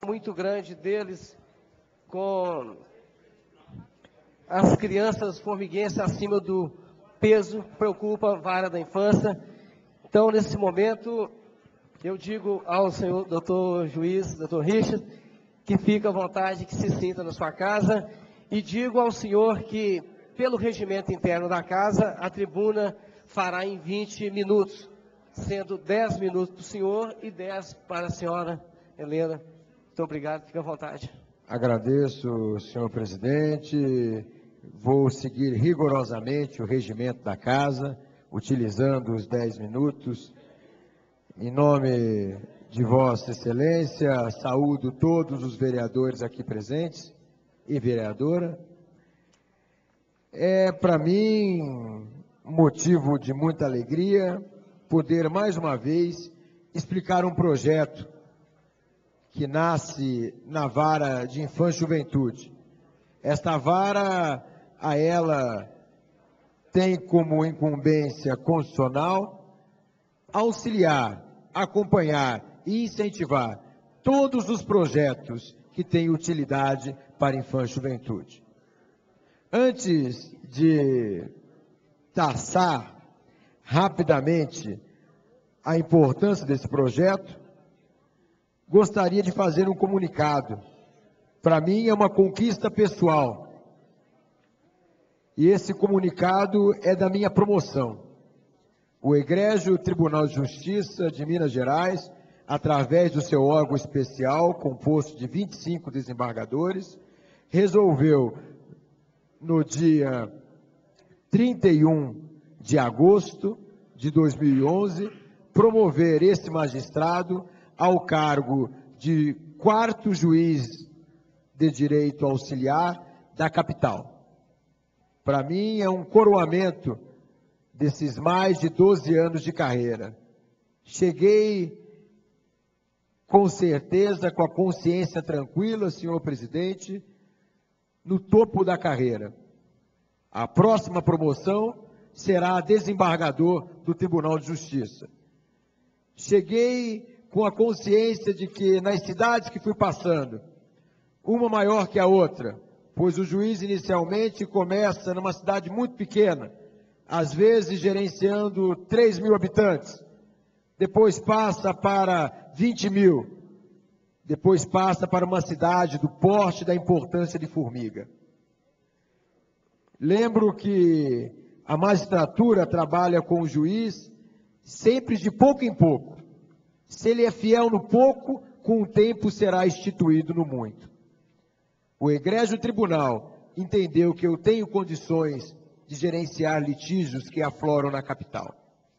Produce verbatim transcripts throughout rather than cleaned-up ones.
muito grande deles com as crianças formiguenses acima do peso, preocupa a vara da infância. Então, nesse momento, eu digo ao senhor doutor juiz, doutor Richard, que fica à vontade, que se sinta na sua casa, e digo ao senhor que, pelo regimento interno da casa, a tribuna fará em vinte minutos, sendo dez minutos para o senhor e dez para a senhora Helena. Muito obrigado, fique à vontade. Agradeço, senhor presidente. Vou seguir rigorosamente o regimento da casa, utilizando os dez minutos. Em nome de Vossa Excelência, saúdo todos os vereadores aqui presentes e vereadora. É, para mim, motivo de muita alegria poder, mais uma vez, explicar um projeto que nasce na vara de infância e juventude. Esta vara, a ela tem como incumbência constitucional auxiliar, acompanhar e incentivar todos os projetos que têm utilidade para a infância e juventude. Antes de taçar rapidamente a importância desse projeto, gostaria de fazer um comunicado. Para mim é uma conquista pessoal. E esse comunicado é da minha promoção. O Egrégio Tribunal de Justiça de Minas Gerais, através do seu órgão especial, composto de vinte e cinco desembargadores, resolveu, no dia trinta e um de agosto de dois mil e onze, promover esse magistrado ao cargo de quarto juiz de direito auxiliar da capital. Para mim é um coroamento desses mais de doze anos de carreira. Cheguei com certeza, com a consciência tranquila, senhor presidente, no topo da carreira. A próxima promoção será desembargador do Tribunal de Justiça. Cheguei com a consciência de que nas cidades que fui passando, uma maior que a outra, pois o juiz inicialmente começa numa cidade muito pequena, às vezes gerenciando três mil habitantes, depois passa para vinte mil, depois passa para uma cidade do porte e da importância de Formiga. Lembro que a magistratura trabalha com o juiz sempre de pouco em pouco. Se ele é fiel no pouco, com o tempo será instituído no muito. O Egrégio Tribunal entendeu que eu tenho condições de gerenciar litígios que afloram na capital.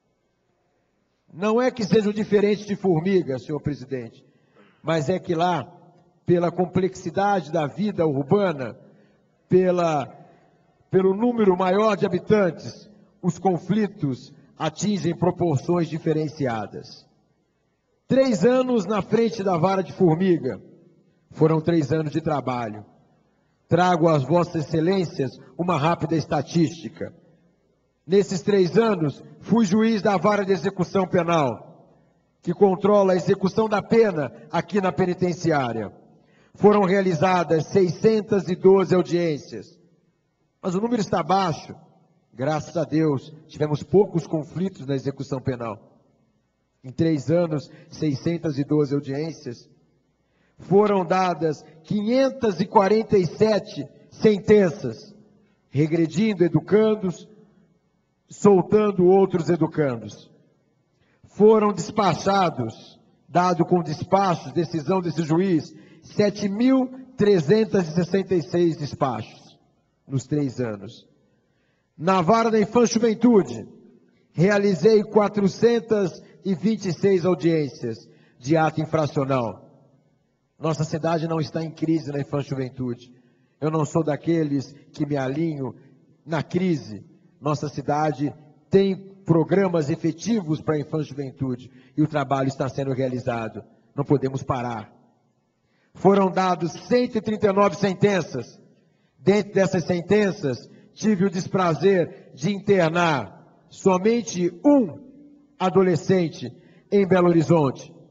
Não é que sejam diferentes de Formiga, senhor presidente, mas é que lá, pela complexidade da vida urbana, pela, pelo número maior de habitantes, os conflitos atingem proporções diferenciadas. Três anos na frente da vara de Formiga, foram três anos de trabalho. Trago às vossas excelências uma rápida estatística. Nesses três anos, fui juiz da vara de execução penal, que controla a execução da pena aqui na penitenciária. Foram realizadas seiscentas e doze audiências, mas o número está baixo. Graças a Deus, tivemos poucos conflitos na execução penal. Em três anos, seiscentas e doze audiências. Foram dadas quinhentas e quarenta e sete sentenças, regredindo educandos, soltando outros educandos. Foram despachados, dado com despachos, decisão desse juiz, sete mil trezentos e sessenta e seis despachos nos três anos. Na vara da infância e juventude, realizei quatrocentas e vinte e seis audiências de ato infracional. Nossa cidade não está em crise na infância e juventude. Eu não sou daqueles que me alinho na crise. Nossa cidade tem programas efetivos para a infância e juventude e o trabalho está sendo realizado. Não podemos parar. Foram dados cento e trinta e nove sentenças. Dentro dessas sentenças, tive o desprazer de internar somente um adolescente em Belo Horizonte.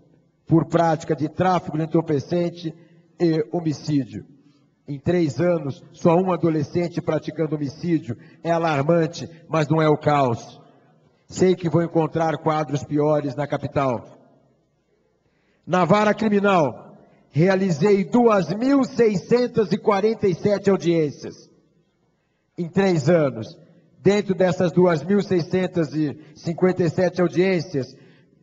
por prática de tráfico de entorpecente e homicídio. Em três anos, só um adolescente praticando homicídio. É alarmante, mas não é o caos. Sei que vou encontrar quadros piores na capital. Na vara criminal, realizei duas mil seiscentas e quarenta e sete audiências em três anos. Dentro dessas duas mil seiscentas e cinquenta e sete audiências,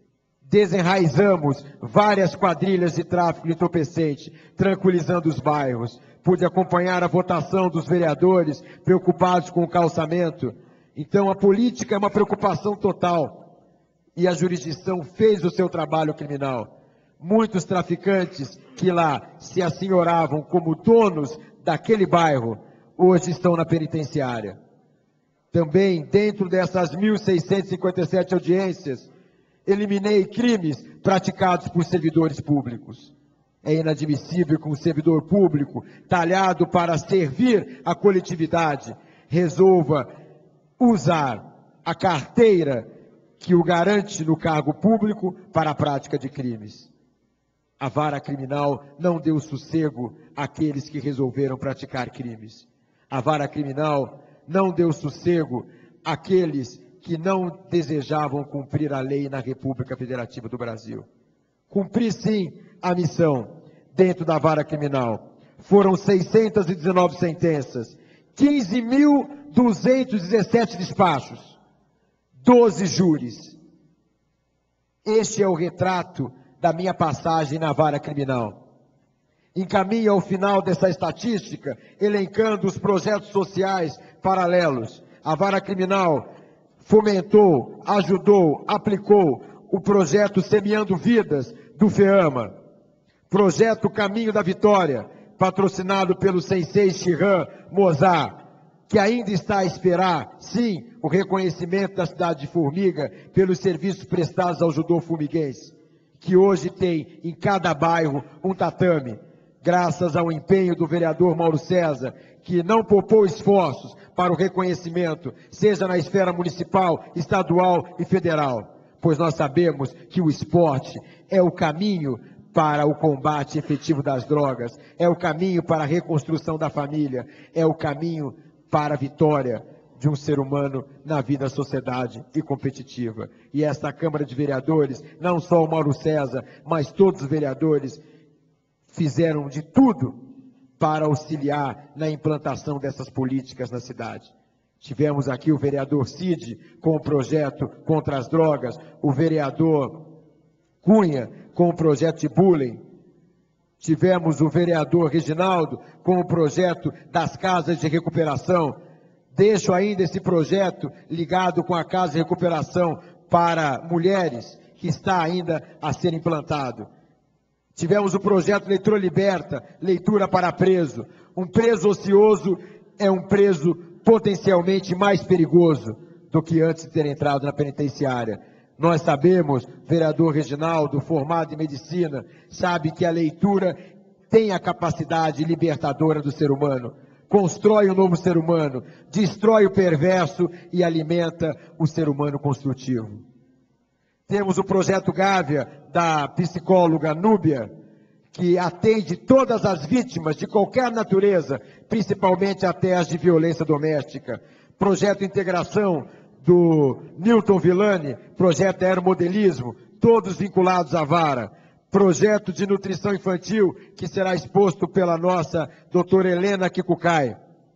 desenraizamos várias quadrilhas de tráfico de entorpecente, tranquilizando os bairros. Pude acompanhar a votação dos vereadores preocupados com o calçamento. Então, a política é uma preocupação total. E a jurisdição fez o seu trabalho criminal. Muitos traficantes que lá se assenhoravam como donos daquele bairro, hoje estão na penitenciária. Também, dentro dessas mil seiscentas e cinquenta e sete audiências, eliminei crimes praticados por servidores públicos. É inadmissível que um servidor público, talhado para servir a coletividade, resolva usar a carteira que o garante no cargo público para a prática de crimes. A vara criminal não deu sossego àqueles que resolveram praticar crimes. A vara criminal não deu sossego àqueles que não desejavam cumprir a lei na República Federativa do Brasil. Cumpri sim a missão dentro da vara criminal. Foram seiscentas e dezenove sentenças, quinze mil duzentos e dezessete despachos, doze júris. Este é o retrato da minha passagem na vara criminal. Encaminho ao final dessa estatística, elencando os projetos sociais paralelos. A vara criminal fomentou, ajudou, aplicou o projeto Semeando Vidas do FEAMA, projeto Caminho da Vitória, patrocinado pelo Sensei Shihan Mozart, que ainda está a esperar, sim, o reconhecimento da cidade de Formiga pelos serviços prestados ao judô formiguense, que hoje tem em cada bairro um tatame, graças ao empenho do vereador Mauro César, que não poupou esforços para o reconhecimento, seja na esfera municipal, estadual e federal, pois nós sabemos que o esporte é o caminho para o combate efetivo das drogas, é o caminho para a reconstrução da família, é o caminho para a vitória de um ser humano na vida da sociedade e competitiva. E esta Câmara de Vereadores, não só o Mauro César, mas todos os vereadores fizeram de tudo para auxiliar na implantação dessas políticas na cidade. Tivemos aqui o vereador Cid com o projeto contra as drogas, o vereador Cunha com o projeto de bullying. Tivemos o vereador Reginaldo com o projeto das casas de recuperação. Deixo ainda esse projeto ligado com a casa de recuperação para mulheres, que está ainda a ser implantado. Tivemos o projeto Leitura Liberta, leitura para preso. Um preso ocioso é um preso potencialmente mais perigoso do que antes de ter entrado na penitenciária. Nós sabemos, vereador Reginaldo, formado em medicina, sabe que a leitura tem a capacidade libertadora do ser humano. Constrói um novo ser humano, destrói o perverso e alimenta o ser humano construtivo. Temos o projeto Gávea, da psicóloga Núbia, que atende todas as vítimas de qualquer natureza, principalmente até as de violência doméstica. Projeto Integração, do Newton Villani, projeto Aeromodelismo, todos vinculados à vara. Projeto de nutrição infantil, que será exposto pela nossa doutora Helena Kikukai.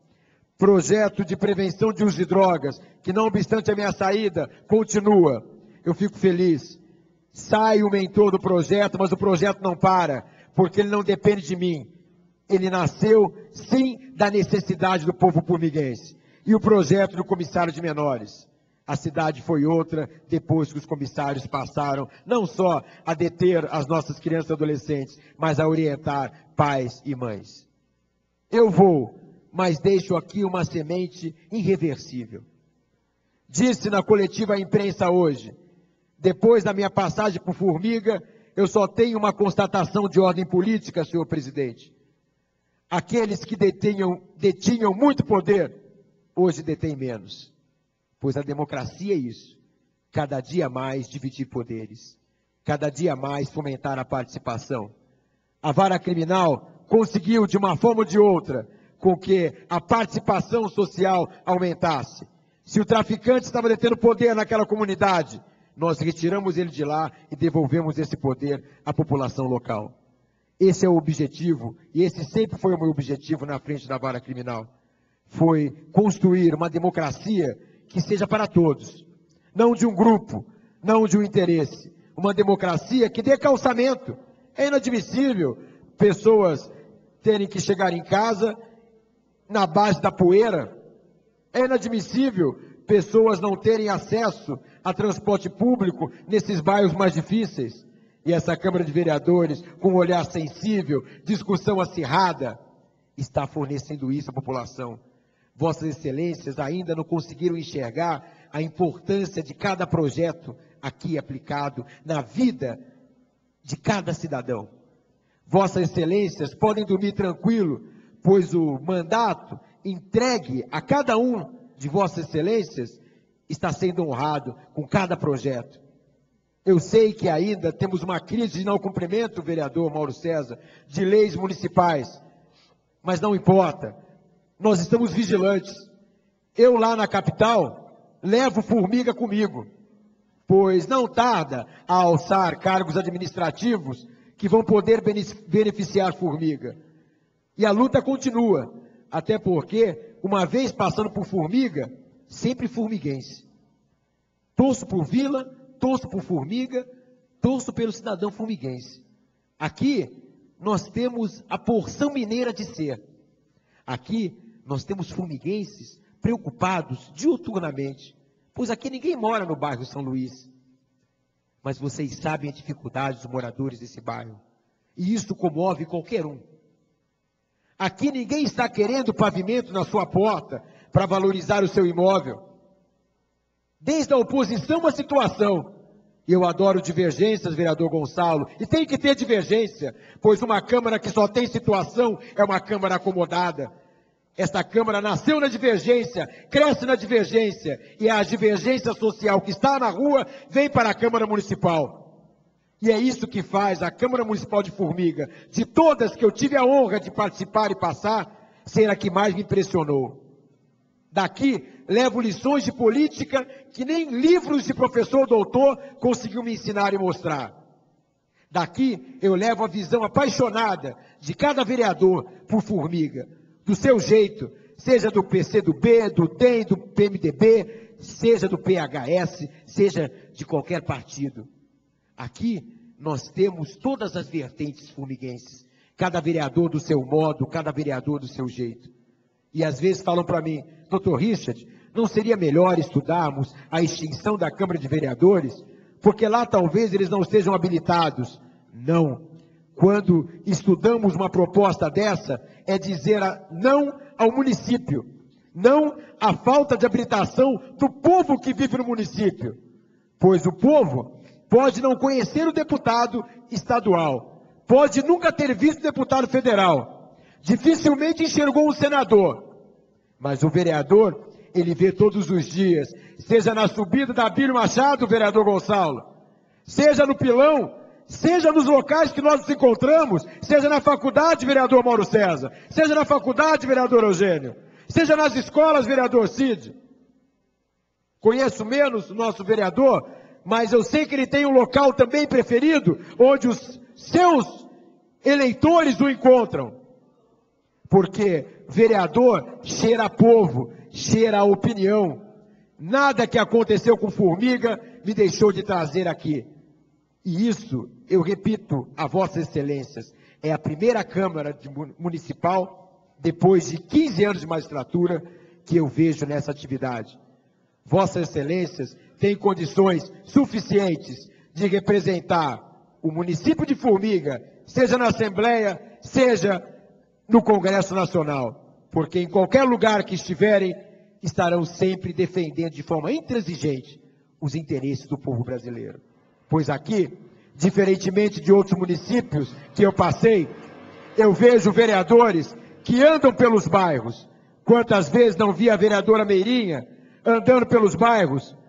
Projeto de prevenção de uso de drogas, que não obstante a minha saída, continua. Eu fico feliz. Sai o mentor do projeto, mas o projeto não para, porque ele não depende de mim. Ele nasceu, sim, da necessidade do povo formiguense. E o projeto do comissário de menores. A cidade foi outra depois que os comissários passaram não só a deter as nossas crianças e adolescentes, mas a orientar pais e mães. Eu vou, mas deixo aqui uma semente irreversível. Disse na coletiva à imprensa hoje, depois da minha passagem por Formiga, eu só tenho uma constatação de ordem política, senhor presidente. Aqueles que detinham, detinham muito poder, hoje detêm menos. Pois a democracia é isso, cada dia mais dividir poderes. cada dia mais fomentar a participação. A vara criminal conseguiu, de uma forma ou de outra, com que a participação social aumentasse. Se o traficante estava detendo poder naquela comunidade, nós retiramos ele de lá e devolvemos esse poder à população local. Esse é o objetivo, e esse sempre foi o meu objetivo na frente da vara criminal. Foi construir uma democracia que seja para todos, não de um grupo, não de um interesse. Uma democracia que dê calçamento. É inadmissível pessoas terem que chegar em casa na base da poeira. É inadmissível pessoas não terem acesso a transporte público nesses bairros mais difíceis. E essa Câmara de Vereadores, com um olhar sensível, discussão acirrada, está fornecendo isso à população. Vossas Excelências ainda não conseguiram enxergar a importância de cada projeto aqui aplicado na vida de cada cidadão. Vossas Excelências podem dormir tranquilo, pois o mandato entregue a cada um de Vossas Excelências está sendo honrado com cada projeto. Eu sei que ainda temos uma crise de não cumprimento, vereador Mauro César, de leis municipais, mas não importa, nós estamos vigilantes. Eu lá na capital levo formiga comigo, pois não tarda a alçar cargos administrativos que vão poder beneficiar formiga. E a luta continua, até porque, uma vez passando por formiga, sempre formiguense. Torço por Vila, torço por formiga, torço pelo cidadão formiguense. Aqui, nós temos a porção mineira de ser. Aqui, nós temos formiguenses preocupados diuturnamente, pois aqui ninguém mora no bairro São Luís. Mas vocês sabem a dificuldade dos moradores desse bairro. E isso comove qualquer um. Aqui ninguém está querendo pavimento na sua porta para valorizar o seu imóvel. Desde a oposição à situação. E eu adoro divergências, vereador Gonçalo, e tem que ter divergência, pois uma Câmara que só tem situação é uma Câmara acomodada. Esta Câmara nasceu na divergência, cresce na divergência, e a divergência social que está na rua vem para a Câmara Municipal. E é isso que faz a Câmara Municipal de Formiga, de todas que eu tive a honra de participar e passar, ser a que mais me impressionou. Daqui, levo lições de política que nem livros de professor doutor conseguiu me ensinar e mostrar. Daqui, eu levo a visão apaixonada de cada vereador por Formiga, do seu jeito, seja do P C do B, do D E M, do P M D B, seja do P H S, seja de qualquer partido. Aqui, nós temos todas as vertentes formiguenses, cada vereador do seu modo, cada vereador do seu jeito. E às vezes falam para mim, doutor Richard, não seria melhor estudarmos a extinção da Câmara de Vereadores? Porque lá talvez eles não estejam habilitados. Não. Quando estudamos uma proposta dessa, é dizer a, não ao município, não à falta de habilitação do povo que vive no município. Pois o povo pode não conhecer o deputado estadual, pode nunca ter visto o deputado federal, dificilmente enxergou um senador, mas o vereador, ele vê todos os dias, seja na subida da Abílio Machado, vereador Gonçalo, seja no pilão, seja nos locais que nós nos encontramos, seja na faculdade, vereador Mauro César, seja na faculdade, vereador Eugênio, seja nas escolas, vereador Cid. Conheço menos o nosso vereador, mas eu sei que ele tem um local também preferido, onde os seus eleitores o encontram. Porque vereador cheira a povo, cheira a opinião. Nada que aconteceu com Formiga me deixou de trazer aqui. E isso, eu repito a Vossas Excelências, é a primeira Câmara de Municipal, depois de quinze anos de magistratura, que eu vejo nessa atividade. Vossas Excelências têm condições suficientes de representar o município de Formiga, seja na Assembleia, seja no Congresso Nacional, porque em qualquer lugar que estiverem, estarão sempre defendendo de forma intransigente os interesses do povo brasileiro. Pois aqui, diferentemente de outros municípios que eu passei, eu vejo vereadores que andam pelos bairros. Quantas vezes não vi a vereadora Meirinha andando pelos bairros,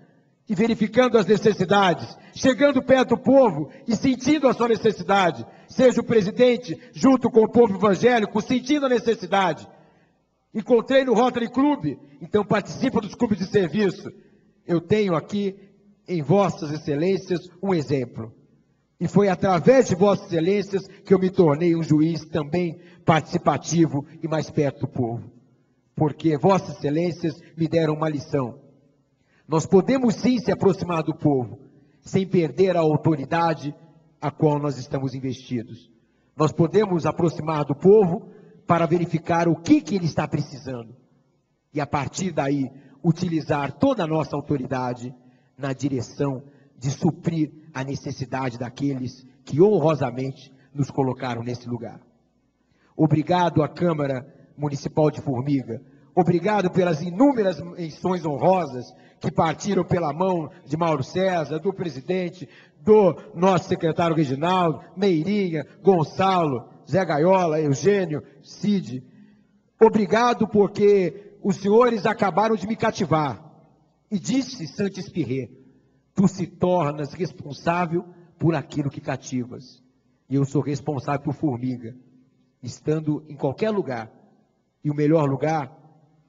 e verificando as necessidades, chegando perto do povo e sentindo a sua necessidade, seja o presidente junto com o povo evangélico, sentindo a necessidade. Encontrei no Rotary Club, então participa dos clubes de serviço. Eu tenho aqui, em Vossas Excelências, um exemplo. E foi através de Vossas Excelências que eu me tornei um juiz também participativo e mais perto do povo. Porque Vossas Excelências me deram uma lição. Nós podemos sim se aproximar do povo, sem perder a autoridade a qual nós estamos investidos. Nós podemos aproximar do povo para verificar o que, que ele está precisando. E a partir daí, utilizar toda a nossa autoridade na direção de suprir a necessidade daqueles que honrosamente nos colocaram nesse lugar. Obrigado à Câmara Municipal de Formiga. Obrigado pelas inúmeras menções honrosas que partiram pela mão de Mauro César, do presidente, do nosso secretário Reginaldo, Meirinha, Gonçalo, Zé Gaiola, Eugênio, Cid. Obrigado porque os senhores acabaram de me cativar. E disse Santos Pirré, tu se tornas responsável por aquilo que cativas. E eu sou responsável por Formiga, estando em qualquer lugar. E o melhor lugar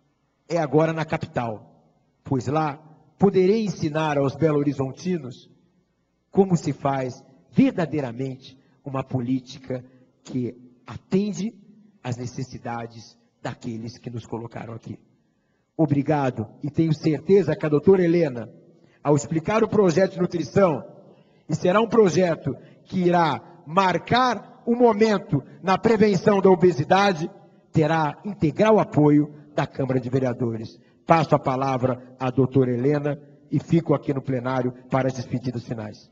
é agora na capital, pois lá poderei ensinar aos belo-horizontinos como se faz verdadeiramente uma política que atende às necessidades daqueles que nos colocaram aqui. Obrigado, e tenho certeza que a doutora Helena, ao explicar o projeto de nutrição, e será um projeto que irá marcar um momento na prevenção da obesidade, terá integral apoio da Câmara de Vereadores. Passo a palavra à doutora Helena e fico aqui no plenário para as despedidas finais.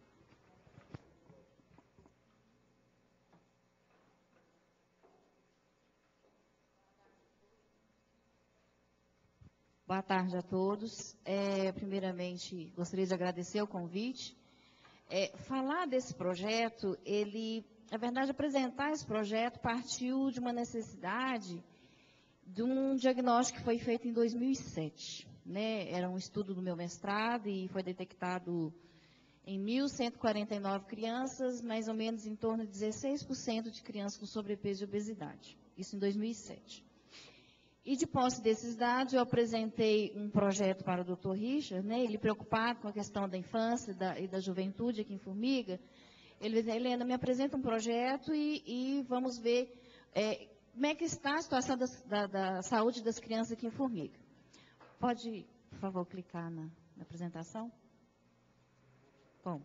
Boa tarde a todos. É, primeiramente, gostaria de agradecer o convite. É, falar desse projeto, ele, na verdade, apresentar esse projeto partiu de uma necessidade de um diagnóstico que foi feito em dois mil e sete. Né? Era um estudo do meu mestrado e foi detectado em mil cento e quarenta e nove crianças, mais ou menos em torno de dezesseis por cento de crianças com sobrepeso e obesidade. Isso em dois mil e sete. E de posse desses dados, eu apresentei um projeto para o doutor Richard, né? Ele preocupado com a questão da infância da, e da juventude aqui em Formiga. Ele disse, Helena, me apresenta um projeto e, e vamos ver é, como é que está a situação das, da, da saúde das crianças aqui em Formiga. Pode, por favor, clicar na, na apresentação? Bom.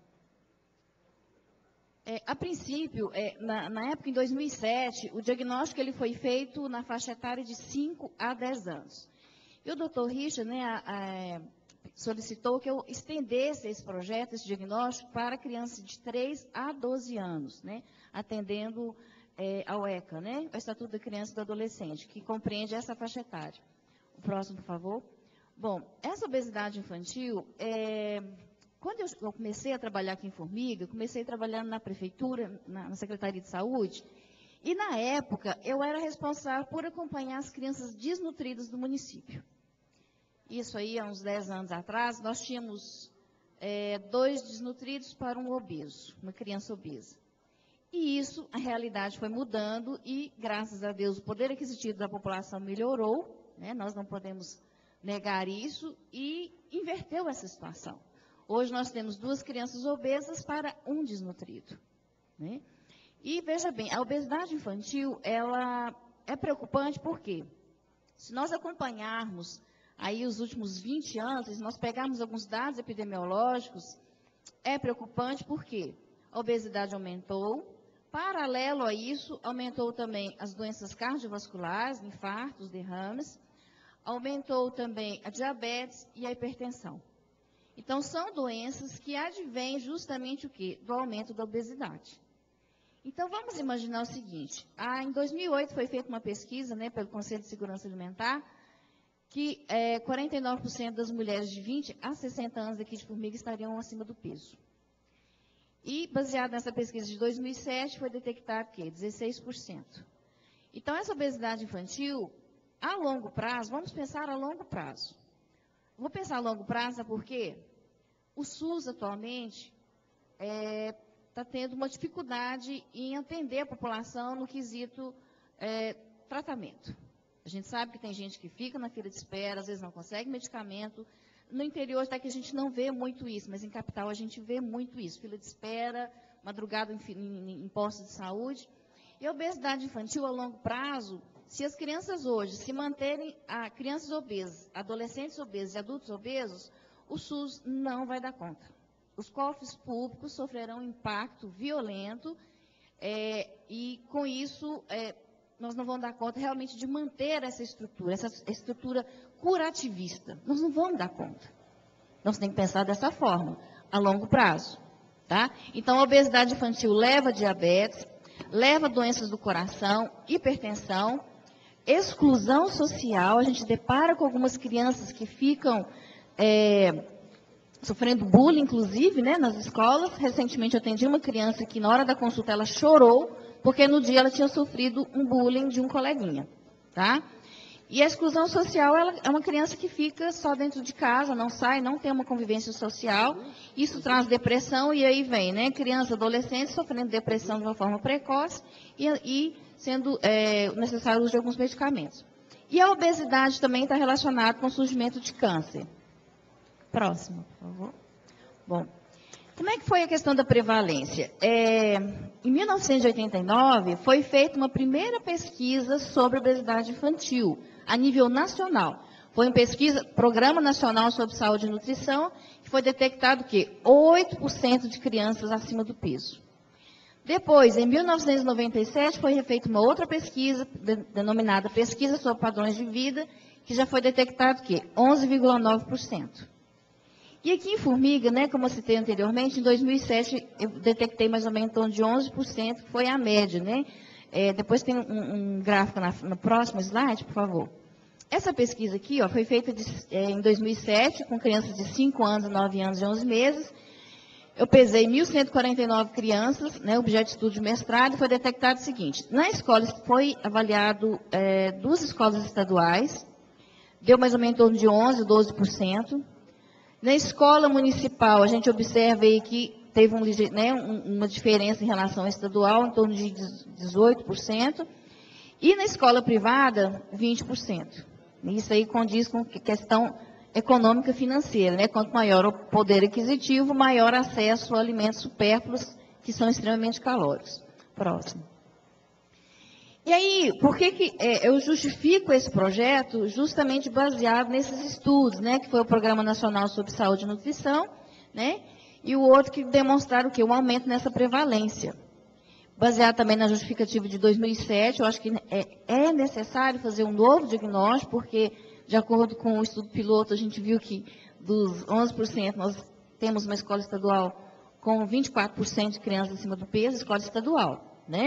É, a princípio, é, na, na época, em dois mil e sete, o diagnóstico ele foi feito na faixa etária de cinco a dez anos. E o doutor Richard, né, a, a, solicitou que eu estendesse esse projeto, esse diagnóstico, para crianças de três a doze anos, né, atendendo é, ao ECA, né, o Estatuto da Criança e do Adolescente, que compreende essa faixa etária. O próximo, por favor. Bom, essa obesidade infantil é... Quando eu comecei a trabalhar aqui em Formiga, comecei trabalhando na prefeitura, na, na Secretaria de Saúde, e na época eu era responsável por acompanhar as crianças desnutridas do município. Isso aí, há uns dez anos atrás, nós tínhamos é, dois desnutridos para um obeso, uma criança obesa. E isso, a realidade foi mudando e, graças a Deus, o poder aquisitivo da população melhorou, né? Nós não podemos negar isso, e inverteu essa situação. Hoje nós temos duas crianças obesas para um desnutrido. Né? E veja bem, a obesidade infantil, ela é preocupante porque, se nós acompanharmos aí os últimos vinte anos, se nós pegarmos alguns dados epidemiológicos, é preocupante porque a obesidade aumentou, paralelo a isso, aumentou também as doenças cardiovasculares, infartos, derrames, aumentou também a diabetes e a hipertensão. Então, são doenças que advêm justamente o quê? Do aumento da obesidade. Então, vamos imaginar o seguinte, ah, em dois mil e oito foi feita uma pesquisa, né, pelo Conselho de Segurança Alimentar, que é, quarenta e nove por cento das mulheres de vinte a sessenta anos aqui de Formiga estariam acima do peso. E, baseado nessa pesquisa de dois mil e sete, foi detectado o quê? dezesseis por cento. Então, essa obesidade infantil, a longo prazo, vamos pensar a longo prazo. Vou pensar a longo prazo, por quê? o SUS, atualmente, está é, tendo uma dificuldade em atender a população no quesito é, tratamento. A gente sabe que tem gente que fica na fila de espera, às vezes não consegue medicamento. No interior, até que a gente não vê muito isso, mas em capital a gente vê muito isso. Fila de espera, madrugada em, em, em postos de saúde. E a obesidade infantil, a longo prazo, se as crianças hoje se manterem, a crianças obesas, adolescentes obesos e adultos obesos, o SUS não vai dar conta. Os cofres públicos sofrerão um impacto violento é, e, com isso, é, nós não vamos dar conta realmente de manter essa estrutura, essa estrutura curativista. Nós não vamos dar conta. Nós temos que pensar dessa forma, a longo prazo. Tá? Então, a obesidade infantil leva a diabetes, leva a doenças do coração, hipertensão, exclusão social. A gente depara com algumas crianças que ficam é, sofrendo bullying, inclusive, né, nas escolas. Recentemente, eu atendi uma criança que, na hora da consulta, ela chorou, porque no dia ela tinha sofrido um bullying de um coleguinha. Tá? E a exclusão social, ela é uma criança que fica só dentro de casa, não sai, não tem uma convivência social. Isso traz depressão e aí vem, né? Criança, adolescente sofrendo depressão de uma forma precoce e, e sendo é, necessário o uso de alguns medicamentos. E a obesidade também está relacionada com o surgimento de câncer. Próximo, por favor. Bom, como é que foi a questão da prevalência? É, em mil novecentos e oitenta e nove, foi feita uma primeira pesquisa sobre obesidade infantil, a nível nacional. Foi uma pesquisa, Programa Nacional sobre Saúde e Nutrição, que foi detectado que oito por cento de crianças acima do peso. Depois, em mil novecentos e noventa e sete, foi feita uma outra pesquisa, de, denominada Pesquisa sobre Padrões de Vida, que já foi detectado que onze vírgula nove por cento. E aqui em Formiga, né, como eu citei anteriormente, em dois mil e sete eu detectei mais ou menos em torno de onze por cento, que foi a média, né? É, depois tem um, um gráfico na, no próximo slide, por favor. Essa pesquisa aqui, ó, foi feita de, é, em dois mil e sete, com crianças de cinco anos, nove anos e onze meses. Eu pesei mil cento e quarenta e nove crianças, né, objeto de estudo de mestrado, e foi detectado o seguinte: na escola foi avaliado é, duas escolas estaduais, deu mais ou menos em torno de onze, doze por cento. Na escola municipal, a gente observa aí que teve um, né, uma diferença em relação à estadual, em torno de dezoito por cento, e na escola privada, vinte por cento. Isso aí condiz com questão econômica financeira, né? Quanto maior o poder aquisitivo, maior acesso a alimentos supérfluos, que são extremamente calóricos. Próximo. E aí, por que, que é, eu justifico esse projeto justamente baseado nesses estudos, né? Que foi o Programa Nacional sobre Saúde e Nutrição, né? E o outro que demonstraram o quê? Um aumento nessa prevalência. Baseado também na justificativa de dois mil e sete, eu acho que é, é necessário fazer um novo diagnóstico, porque, de acordo com o estudo piloto, a gente viu que dos onze por cento nós temos uma escola estadual com vinte e quatro por cento de crianças acima do peso, escola estadual, né?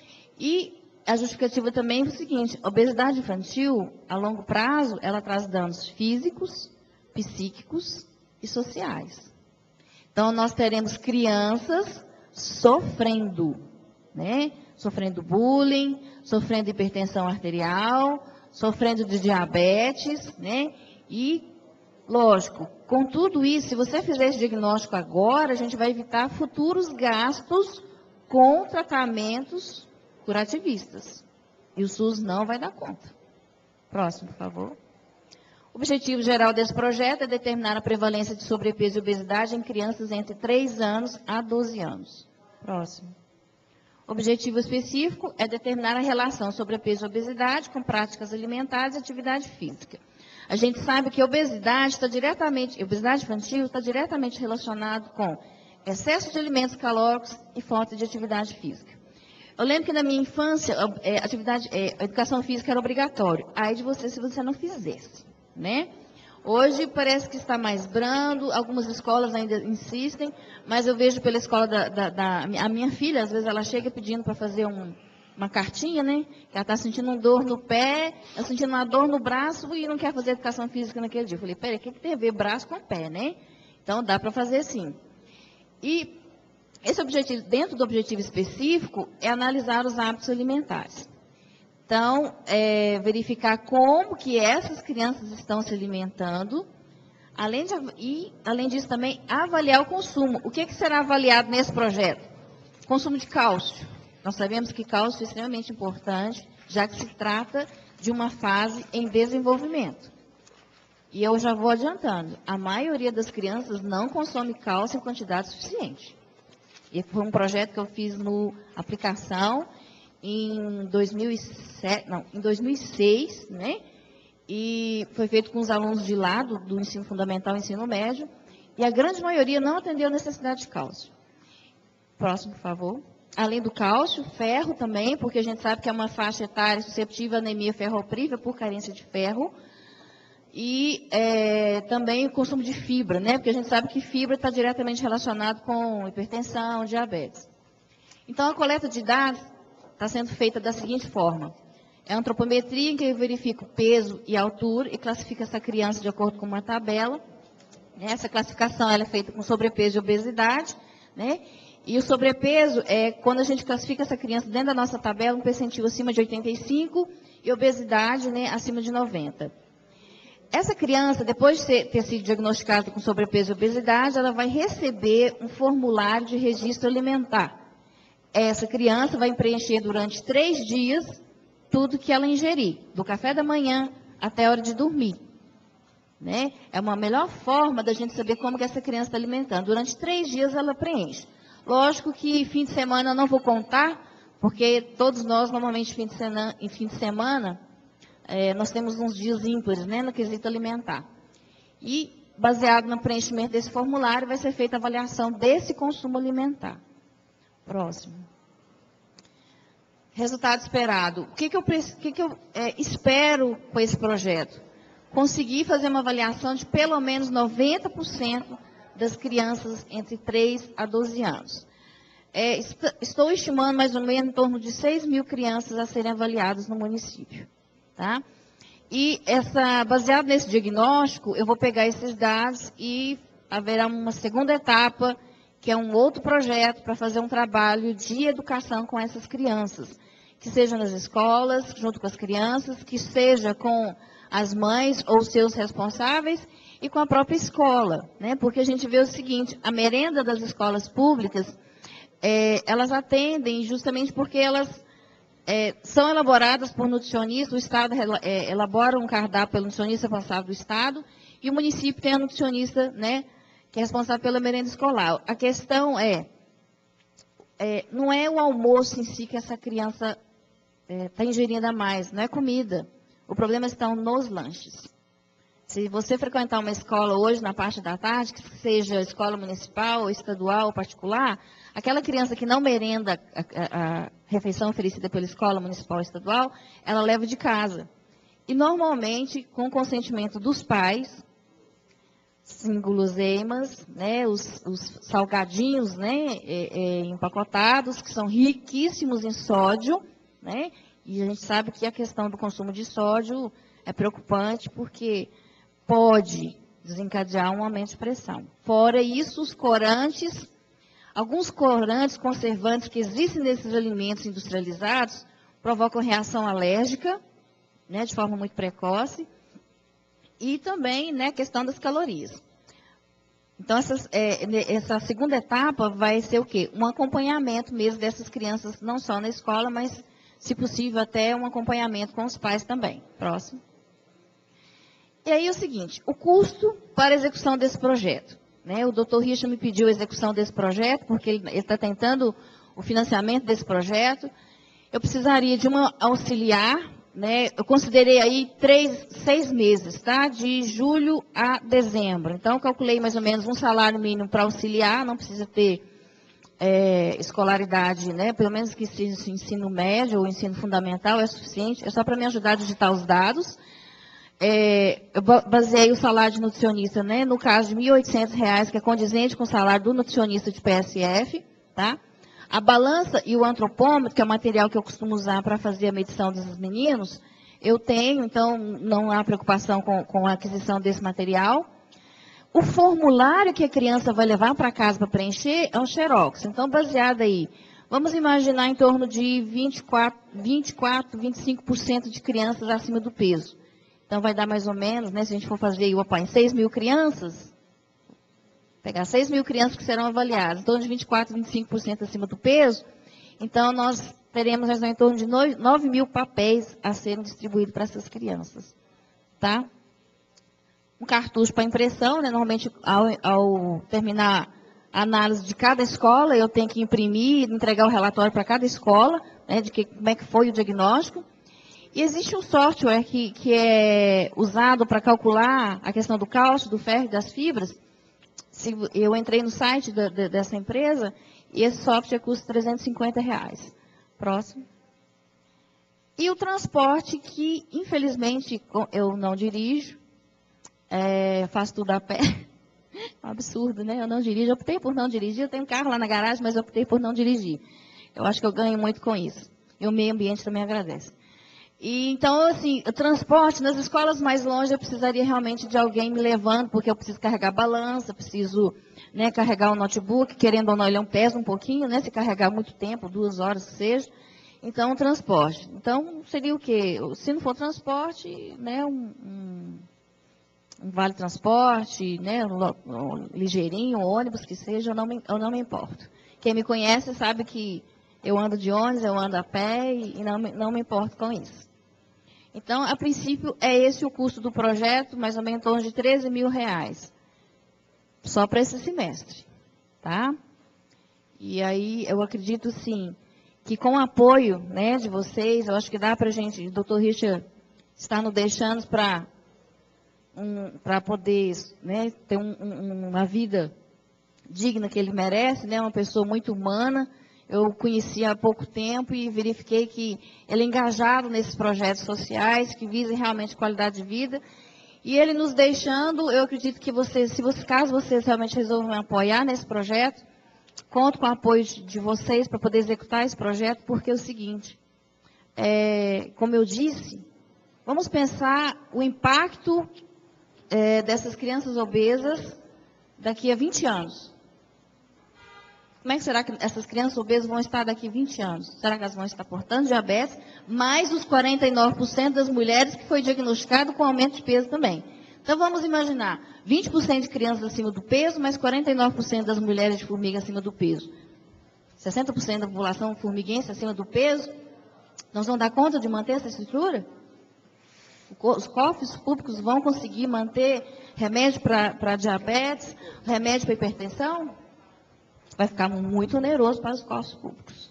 E a justificativa também é o seguinte: a obesidade infantil, a longo prazo, ela traz danos físicos, psíquicos e sociais. Então, nós teremos crianças sofrendo, né? Sofrendo bullying, sofrendo hipertensão arterial, sofrendo de diabetes, né? E, lógico, com tudo isso, se você fizer esse diagnóstico agora, a gente vai evitar futuros gastos com tratamentos curativistas. E o SUS não vai dar conta. Próximo, por favor. O objetivo geral desse projeto é determinar a prevalência de sobrepeso e obesidade em crianças entre três anos a doze anos. Próximo. O objetivo específico é determinar a relação sobrepeso e obesidade com práticas alimentares e atividade física. A gente sabe que a obesidade está diretamente, a obesidade infantil está diretamente relacionado com excesso de alimentos calóricos e falta de atividade física. Eu lembro que na minha infância, a, atividade, a educação física era obrigatória. Aí de você, se você não fizesse, né? Hoje parece que está mais brando, algumas escolas ainda insistem, mas eu vejo pela escola da, da, da a minha filha, às vezes ela chega pedindo para fazer um, uma cartinha, né? Que ela está sentindo uma dor no pé, está sentindo uma dor no braço e não quer fazer educação física naquele dia. Eu falei, peraí, o que, que tem a ver braço com pé, né? Então dá para fazer sim. E esse objetivo, dentro do objetivo específico, é analisar os hábitos alimentares. Então, é, verificar como que essas crianças estão se alimentando, Além de, e, além disso, também avaliar o consumo. O que, que será avaliado nesse projeto? Consumo de cálcio. Nós sabemos que cálcio é extremamente importante, já que se trata de uma fase em desenvolvimento. E eu já vou adiantando, a maioria das crianças não consome cálcio em quantidade suficiente. E foi um projeto que eu fiz no aplicação em dois mil e sete, não, em dois mil e seis, né? E foi feito com os alunos de lá, do, do ensino fundamental e ensino médio, e a grande maioria não atendeu a necessidade de cálcio. Próximo, por favor. Além do cálcio, ferro também, porque a gente sabe que é uma faixa etária suscetível à anemia ferroprível por carência de ferro. E é, também o consumo de fibra, né? Porque a gente sabe que fibra está diretamente relacionado com hipertensão, diabetes. Então, a coleta de dados está sendo feita da seguinte forma. É a antropometria em que eu verifico peso e altura e classifico essa criança de acordo com uma tabela. Essa classificação ela é feita com sobrepeso e obesidade, né? E o sobrepeso é quando a gente classifica essa criança dentro da nossa tabela, um percentil acima de oitenta e cinco e obesidade, né, acima de noventa. Essa criança, depois de ser, ter sido diagnosticada com sobrepeso e obesidade, ela vai receber um formulário de registro alimentar. Essa criança vai preencher durante três dias tudo que ela ingerir, do café da manhã até a hora de dormir. Né? É uma melhor forma da gente saber como que essa criança está alimentando. Durante três dias ela preenche. Lógico que fim de semana eu não vou contar, porque todos nós, normalmente, fim de semana, em fim de semana, é, nós temos uns dias ímpares, né, no quesito alimentar. E, baseado no preenchimento desse formulário, vai ser feita a avaliação desse consumo alimentar. Próximo. Resultado esperado. O que, que eu, o que que eu é, espero com esse projeto? Conseguir fazer uma avaliação de pelo menos noventa por cento das crianças entre três a doze anos. É, est estou estimando mais ou menos em torno de seis mil crianças a serem avaliadas no município. Tá? E, essa, baseado nesse diagnóstico, eu vou pegar esses dados e haverá uma segunda etapa, que é um outro projeto para fazer um trabalho de educação com essas crianças. Que seja nas escolas, junto com as crianças, que seja com as mães ou seus responsáveis, e com a própria escola, né? Porque a gente vê o seguinte, a merenda das escolas públicas, é, elas atendem justamente porque elas é, são elaboradas por nutricionistas, o Estado é, elabora um cardápio pelo nutricionista responsável do Estado, e o município tem a nutricionista, né, que é responsável pela merenda escolar. A questão é, é não é o almoço em si que essa criança está é, ingerindo a mais, não é comida. O problema está nos lanches. Se você frequentar uma escola hoje, na parte da tarde, que seja escola municipal, estadual ou particular, aquela criança que não merenda a, a, a refeição oferecida pela escola municipal ou estadual, ela leva de casa. E, normalmente, com o consentimento dos pais, sem guloseimas, né, os, os salgadinhos, né, é, é, empacotados, que são riquíssimos em sódio, né, e a gente sabe que a questão do consumo de sódio é preocupante, porque pode desencadear um aumento de pressão. Fora isso, os corantes, alguns corantes, conservantes que existem nesses alimentos industrializados, provocam reação alérgica, né, de forma muito precoce, e também, né, a questão das calorias. Então, essas, é, essa segunda etapa vai ser o quê? Um acompanhamento mesmo dessas crianças, não só na escola, mas, se possível, até um acompanhamento com os pais também. Próximo. E aí é o seguinte, o custo para a execução desse projeto. Né? O doutor Richard me pediu a execução desse projeto, porque ele está tentando o financiamento desse projeto. Eu precisaria de uma auxiliar, né? Eu considerei aí três, seis meses, tá? De julho a dezembro. Então, eu calculei mais ou menos um salário mínimo para auxiliar, não precisa ter é, escolaridade, né? Pelo menos que seja ensino médio ou ensino fundamental, é suficiente, é só para me ajudar a digitar os dados. É, eu baseei o salário de nutricionista, né, no caso de mil e oitocentos reais, que é condizente com o salário do nutricionista de P S F, tá? A balança e o antropômetro, que é o material que eu costumo usar para fazer a medição desses meninos, eu tenho, então não há preocupação com, com a aquisição desse material. O formulário que a criança vai levar para casa para preencher é um xerox. Então, baseado aí, vamos imaginar em torno de vinte e quatro, vinte e quatro, vinte e cinco por cento de crianças acima do peso. Então, vai dar mais ou menos, né, se a gente for fazer aí o apoio em seis mil crianças, pegar seis mil crianças que serão avaliadas, em torno de vinte e quatro, vinte e cinco por cento acima do peso, então nós teremos mais ou menos em torno de nove mil papéis a serem distribuídos para essas crianças. Tá? Um cartucho para impressão, né, normalmente ao, ao terminar a análise de cada escola, eu tenho que imprimir, entregar o relatório para cada escola, né, de que, como é que foi o diagnóstico. E existe um software que, que é usado para calcular a questão do cálcio, do ferro e das fibras. Se, eu entrei no site da, da, dessa empresa e esse software custa trezentos e cinquenta reais. Próximo. E o transporte que, infelizmente, eu não dirijo, é, faço tudo a pé. É um absurdo, né? Eu não dirijo, eu optei por não dirigir. Eu tenho um carro lá na garagem, mas eu optei por não dirigir. Eu acho que eu ganho muito com isso. E o meio ambiente também agradece. E, então, assim, o transporte, nas escolas mais longe, eu precisaria realmente de alguém me levando, porque eu preciso carregar balança, preciso, né, carregar o notebook, querendo ou não, ele é um pesa um pouquinho, né, se carregar muito tempo, duas horas que seja. Então, transporte. Então, seria o quê? Se não for transporte, né, um, um, um vale transporte, né, um, um ligeirinho, um ônibus que seja, eu não, me, eu não me importo. Quem me conhece sabe que eu ando de ônibus, eu ando a pé e não, não me importo com isso. Então, a princípio, é esse o custo do projeto, mais ou menos em torno de treze mil reais. Só para esse semestre. Tá? E aí, eu acredito, sim, que com o apoio, né, de vocês, eu acho que dá para a gente, o doutor Richard está nos deixando para um, para poder, né, ter um, um, uma vida digna que ele merece, né, uma pessoa muito humana. Eu conheci há pouco tempo e verifiquei que ele é engajado nesses projetos sociais que visem realmente qualidade de vida. E ele nos deixando, eu acredito que vocês, se vocês, caso vocês realmente resolvam me apoiar nesse projeto, conto com o apoio de vocês para poder executar esse projeto, porque é o seguinte, é, como eu disse, vamos pensar o impacto é, dessas crianças obesas daqui a vinte anos. Como é que será que essas crianças obesas vão estar daqui a vinte anos? Será que elas vão estar portando diabetes? Mais os quarenta e nove por cento das mulheres que foi diagnosticado com aumento de peso também. Então, vamos imaginar, vinte por cento de crianças acima do peso, mais quarenta e nove por cento das mulheres de formiga acima do peso. sessenta por cento da população formiguense acima do peso. Nós vamos dar conta de manter essa estrutura? Os cofres públicos vão conseguir manter remédio para diabetes, remédio para hipertensão? Vai ficar muito oneroso para os cofres públicos.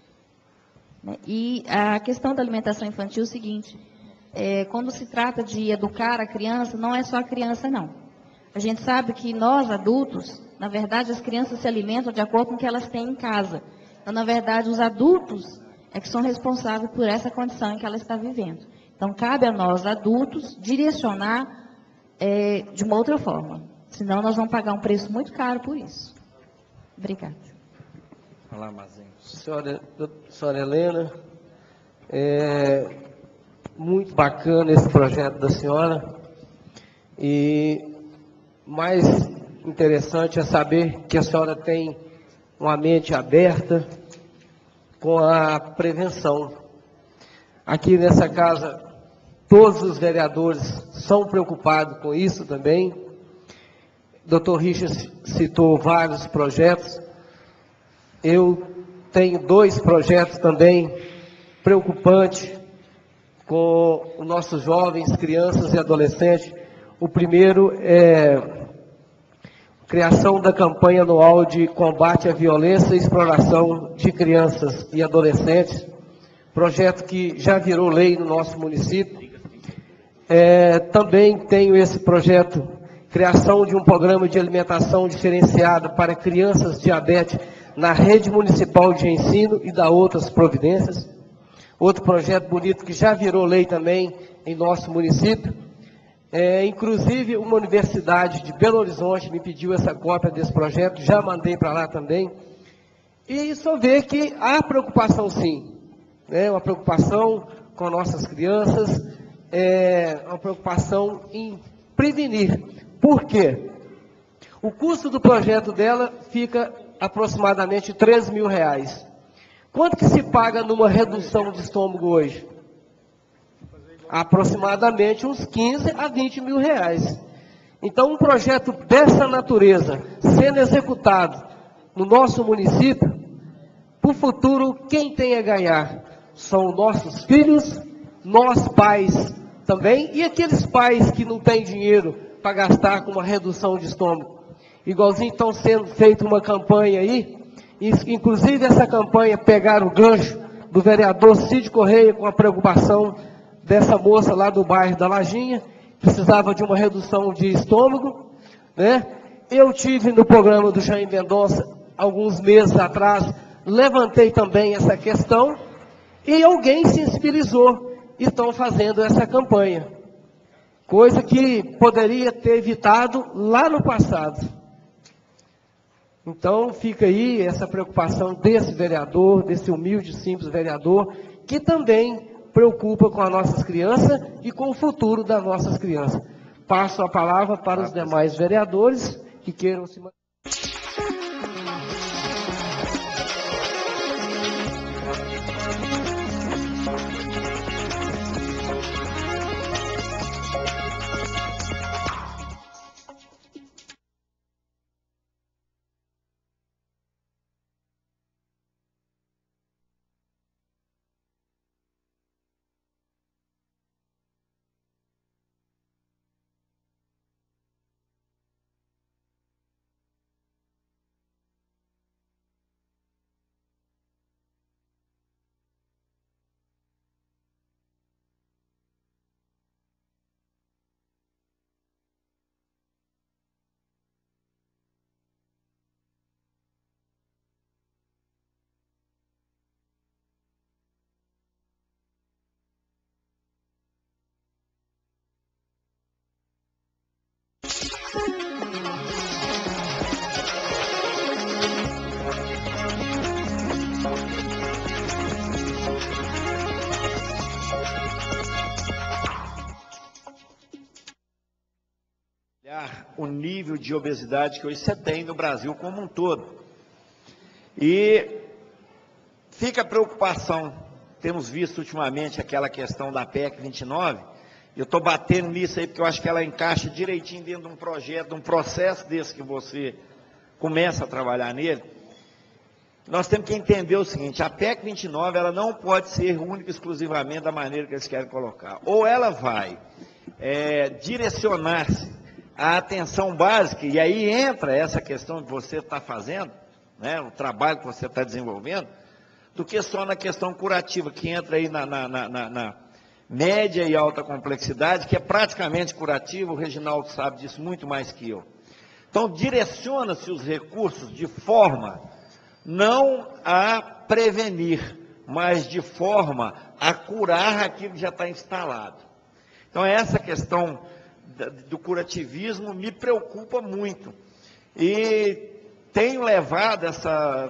E a questão da alimentação infantil é o seguinte, é, quando se trata de educar a criança, não é só a criança, não. A gente sabe que nós, adultos, na verdade, as crianças se alimentam de acordo com o que elas têm em casa. Então, na verdade, os adultos é que são responsáveis por essa condição em que ela está vivendo. Então, cabe a nós, adultos, direcionar é, de uma outra forma. Senão, nós vamos pagar um preço muito caro por isso. Obrigada. Olá, Mazinho. Senhora, senhora Helena, é muito bacana esse projeto da senhora. E mais interessante é saber que a senhora tem uma mente aberta com a prevenção. Aqui nessa casa, todos os vereadores são preocupados com isso também. O doutor Richard citou vários projetos. Eu tenho dois projetos também preocupantes com os nossos jovens, crianças e adolescentes. O primeiro é a criação da campanha anual de combate à violência e exploração de crianças e adolescentes, projeto que já virou lei no nosso município. É, também tenho esse projeto, criação de um programa de alimentação diferenciada para crianças diabéticas na rede municipal de ensino e da outras providências. Outro projeto bonito que já virou lei também em nosso município. É, inclusive, uma universidade de Belo Horizonte me pediu essa cópia desse projeto, já mandei para lá também. E só ver que há preocupação sim, né? Uma preocupação com nossas crianças, é, uma preocupação em prevenir. Por quê? O custo do projeto dela fica aproximadamente três mil reais. Quanto que se paga numa redução de estômago hoje? aproximadamente uns quinze a vinte mil reais. Então, um projeto dessa natureza, sendo executado no nosso município, para o futuro, quem tem a ganhar são nossos filhos, nós pais também, e aqueles pais que não têm dinheiro para gastar com uma redução de estômago. Igualzinho estão sendo feita uma campanha aí, inclusive essa campanha pegaram o gancho do vereador Cid Correia com a preocupação dessa moça lá do bairro da Lajinha, precisava de uma redução de estômago, né? Eu tive no programa do Jair Mendonça, alguns meses atrás, levantei também essa questão, e alguém sensibilizou, e estão fazendo essa campanha. Coisa que poderia ter evitado lá no passado. Então, fica aí essa preocupação desse vereador, desse humilde, simples vereador, que também preocupa com as nossas crianças e com o futuro das nossas crianças. Passo a palavra para os demais vereadores que queiram se manter. O nível de obesidade que hoje você tem no Brasil como um todo. E fica a preocupação, temos visto ultimamente aquela questão da P E C vinte e nove, eu estou batendo nisso aí porque eu acho que ela encaixa direitinho dentro de um projeto, de um processo desse que você começa a trabalhar nele. Nós temos que entender o seguinte, a P E C vinte e nove ela não pode ser única e exclusivamente da maneira que eles querem colocar. Ou ela vai é, direcionar-se a atenção básica, e aí entra essa questão que você está fazendo, né, o trabalho que você está desenvolvendo, do que só na questão curativa, que entra aí na, na, na, na média e alta complexidade, que é praticamente curativa, o Reginaldo sabe disso muito mais que eu. Então, direciona-se os recursos de forma não a prevenir, mas de forma a curar aquilo que já está instalado. Então, essa questão do curativismo me preocupa muito, e tenho levado essa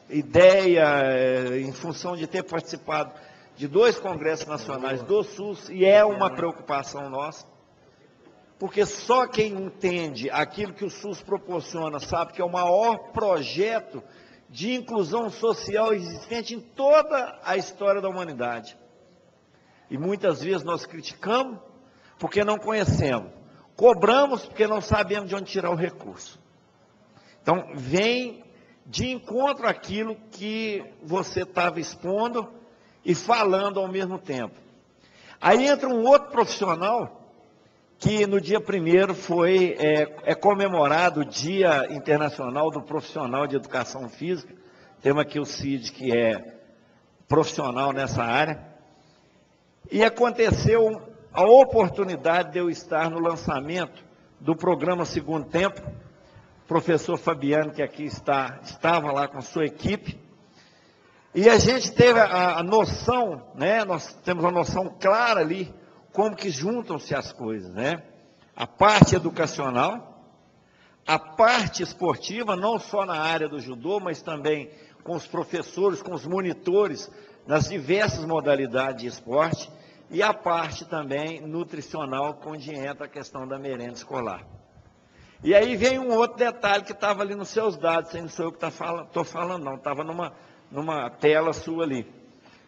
ideia em função de ter participado de dois congressos nacionais do SUS, e é uma preocupação nossa, porque só quem entende aquilo que o SUS proporciona sabe que é o maior projeto de inclusão social existente em toda a história da humanidade, e muitas vezes nós criticamos porque não conhecemos, cobramos porque não sabemos de onde tirar o recurso. Então, vem de encontro àquilo que você estava expondo e falando ao mesmo tempo. Aí entra um outro profissional, que no dia primeiro foi, é, é comemorado o Dia Internacional do Profissional de Educação Física, temos aqui o Cid, que é profissional nessa área, e aconteceu a oportunidade de eu estar no lançamento do programa Segundo Tempo. O professor Fabiano, que aqui está, estava lá com sua equipe, e a gente teve a, a noção, né, nós temos uma noção clara ali, como que juntam-se as coisas, né? A parte educacional, a parte esportiva, não só na área do judô, mas também com os professores, com os monitores, nas diversas modalidades de esporte, e a parte também nutricional, onde entra a questão da merenda escolar. E aí vem um outro detalhe que estava ali nos seus dados, não sou eu que estou falando, falando, não, estava numa, numa tela sua ali.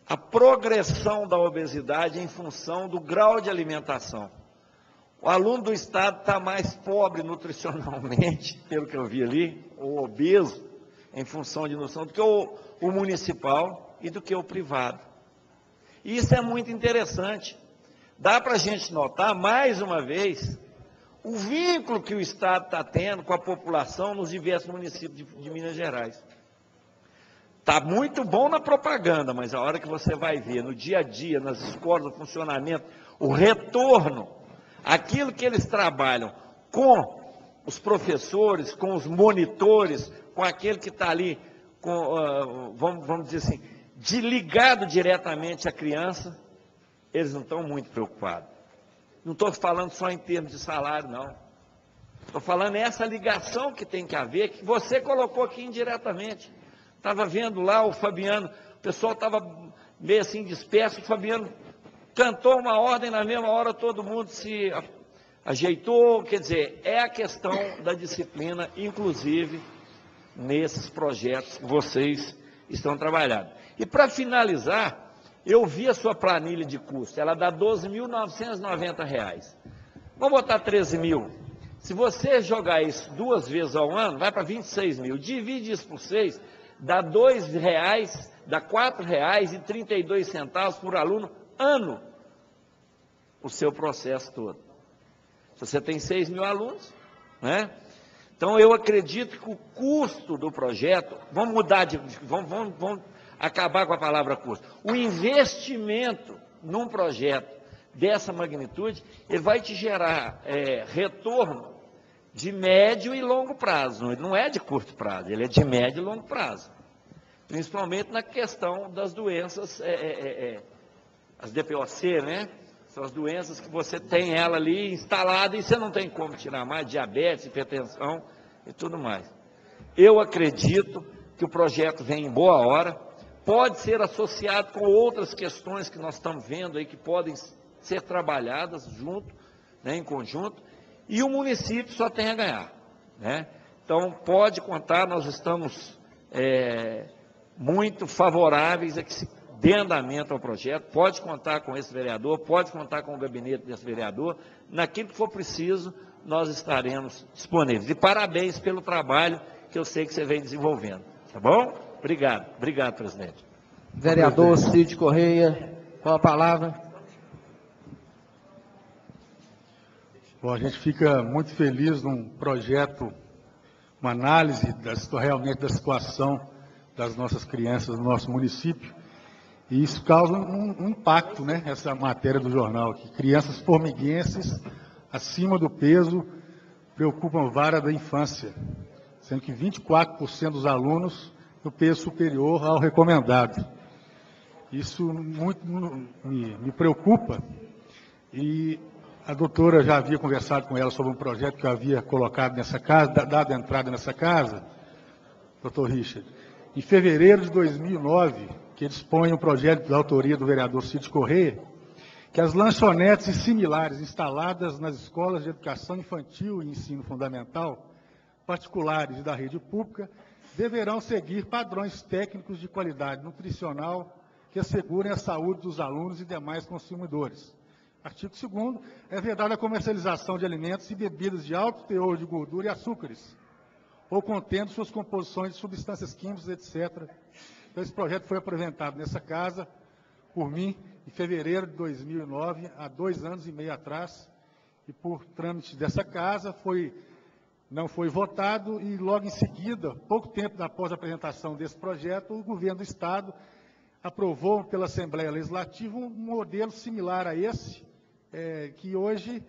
a progressão da obesidade em função do grau de alimentação. O aluno do Estado está mais pobre nutricionalmente, pelo que eu vi ali, ou obeso, em função de nutrição, do que o, o municipal e do que o privado. E isso é muito interessante. Dá para a gente notar, mais uma vez, o vínculo que o Estado está tendo com a população nos diversos municípios de, de Minas Gerais. Está muito bom na propaganda, mas a hora que você vai ver no dia a dia, nas escolas, no funcionamento, o retorno, aquilo que eles trabalham com os professores, com os monitores, com aquele que está ali, com, uh, vamos, vamos dizer assim, de ligado diretamente à criança, eles não estão muito preocupados. Não estou falando só em termos de salário, não. Estou falando essa ligação que tem que haver, que você colocou aqui indiretamente. Estava vendo lá o Fabiano, o pessoal estava meio assim disperso, o Fabiano cantou uma ordem, na mesma hora todo mundo se ajeitou, quer dizer, é a questão da disciplina, inclusive nesses projetos que vocês estão trabalhando. E para finalizar, eu vi a sua planilha de custo, ela dá doze mil novecentos e noventa reais. Vamos botar treze mil. Se você jogar isso duas vezes ao ano, vai para vinte e seis mil. Divide isso por seis, dá dois reais, dá quatro reais e trinta e dois centavos por aluno ano, o seu processo todo. Se você tem seis mil alunos, né? Então eu acredito que o custo do projeto, vamos mudar de, vamos, vamos, vamos acabar com a palavra custo. O investimento num projeto dessa magnitude, ele vai te gerar é, retorno de médio e longo prazo, não é de curto prazo, ele é de médio e longo prazo. Principalmente na questão das doenças, é, é, é, as D P O C, né? São as doenças que você tem ela ali instalada e você não tem como tirar mais, diabetes, hipertensão e tudo mais. Eu acredito que o projeto vem em boa hora, pode ser associado com outras questões que nós estamos vendo aí, que podem ser trabalhadas junto, né, em conjunto, e o município só tem a ganhar, né? Então, pode contar, nós estamos é, muito favoráveis a que se dê andamento ao projeto, pode contar com esse vereador, pode contar com o gabinete desse vereador, naquilo que for preciso, nós estaremos disponíveis. E parabéns pelo trabalho que eu sei que você vem desenvolvendo, tá bom? Obrigado, obrigado, presidente. Vereador Cid Correia, com a palavra. Bom, a gente fica muito feliz num projeto, uma análise das, realmente da situação das nossas crianças no nosso município, e isso causa um, um impacto, né, essa matéria do jornal aqui. Crianças formiguenses acima do peso preocupam vara da infância, sendo que vinte e quatro por cento dos alunos no peso superior ao recomendado. Isso muito me, me preocupa, e a doutora já havia conversado com ela sobre um projeto que eu havia colocado nessa casa, dado entrada nessa casa, doutor Richard, em fevereiro de dois mil e nove, que dispõe um projeto da autoria do vereador Cid Correia, que as lanchonetes e similares instaladas nas escolas de educação infantil e ensino fundamental, particulares e da rede pública, deverão seguir padrões técnicos de qualidade nutricional que assegurem a saúde dos alunos e demais consumidores. Artigo segundo, é vedada a comercialização de alimentos e bebidas de alto teor de gordura e açúcares, ou contendo suas composições de substâncias químicas, etcétera. Então, esse projeto foi apresentado nessa casa, por mim, em fevereiro de dois mil e nove, há dois anos e meio atrás, e por trâmite dessa casa, foi, não foi votado, e logo em seguida, pouco tempo após a apresentação desse projeto, o governo do Estado aprovou pela Assembleia Legislativa um modelo similar a esse, é, que hoje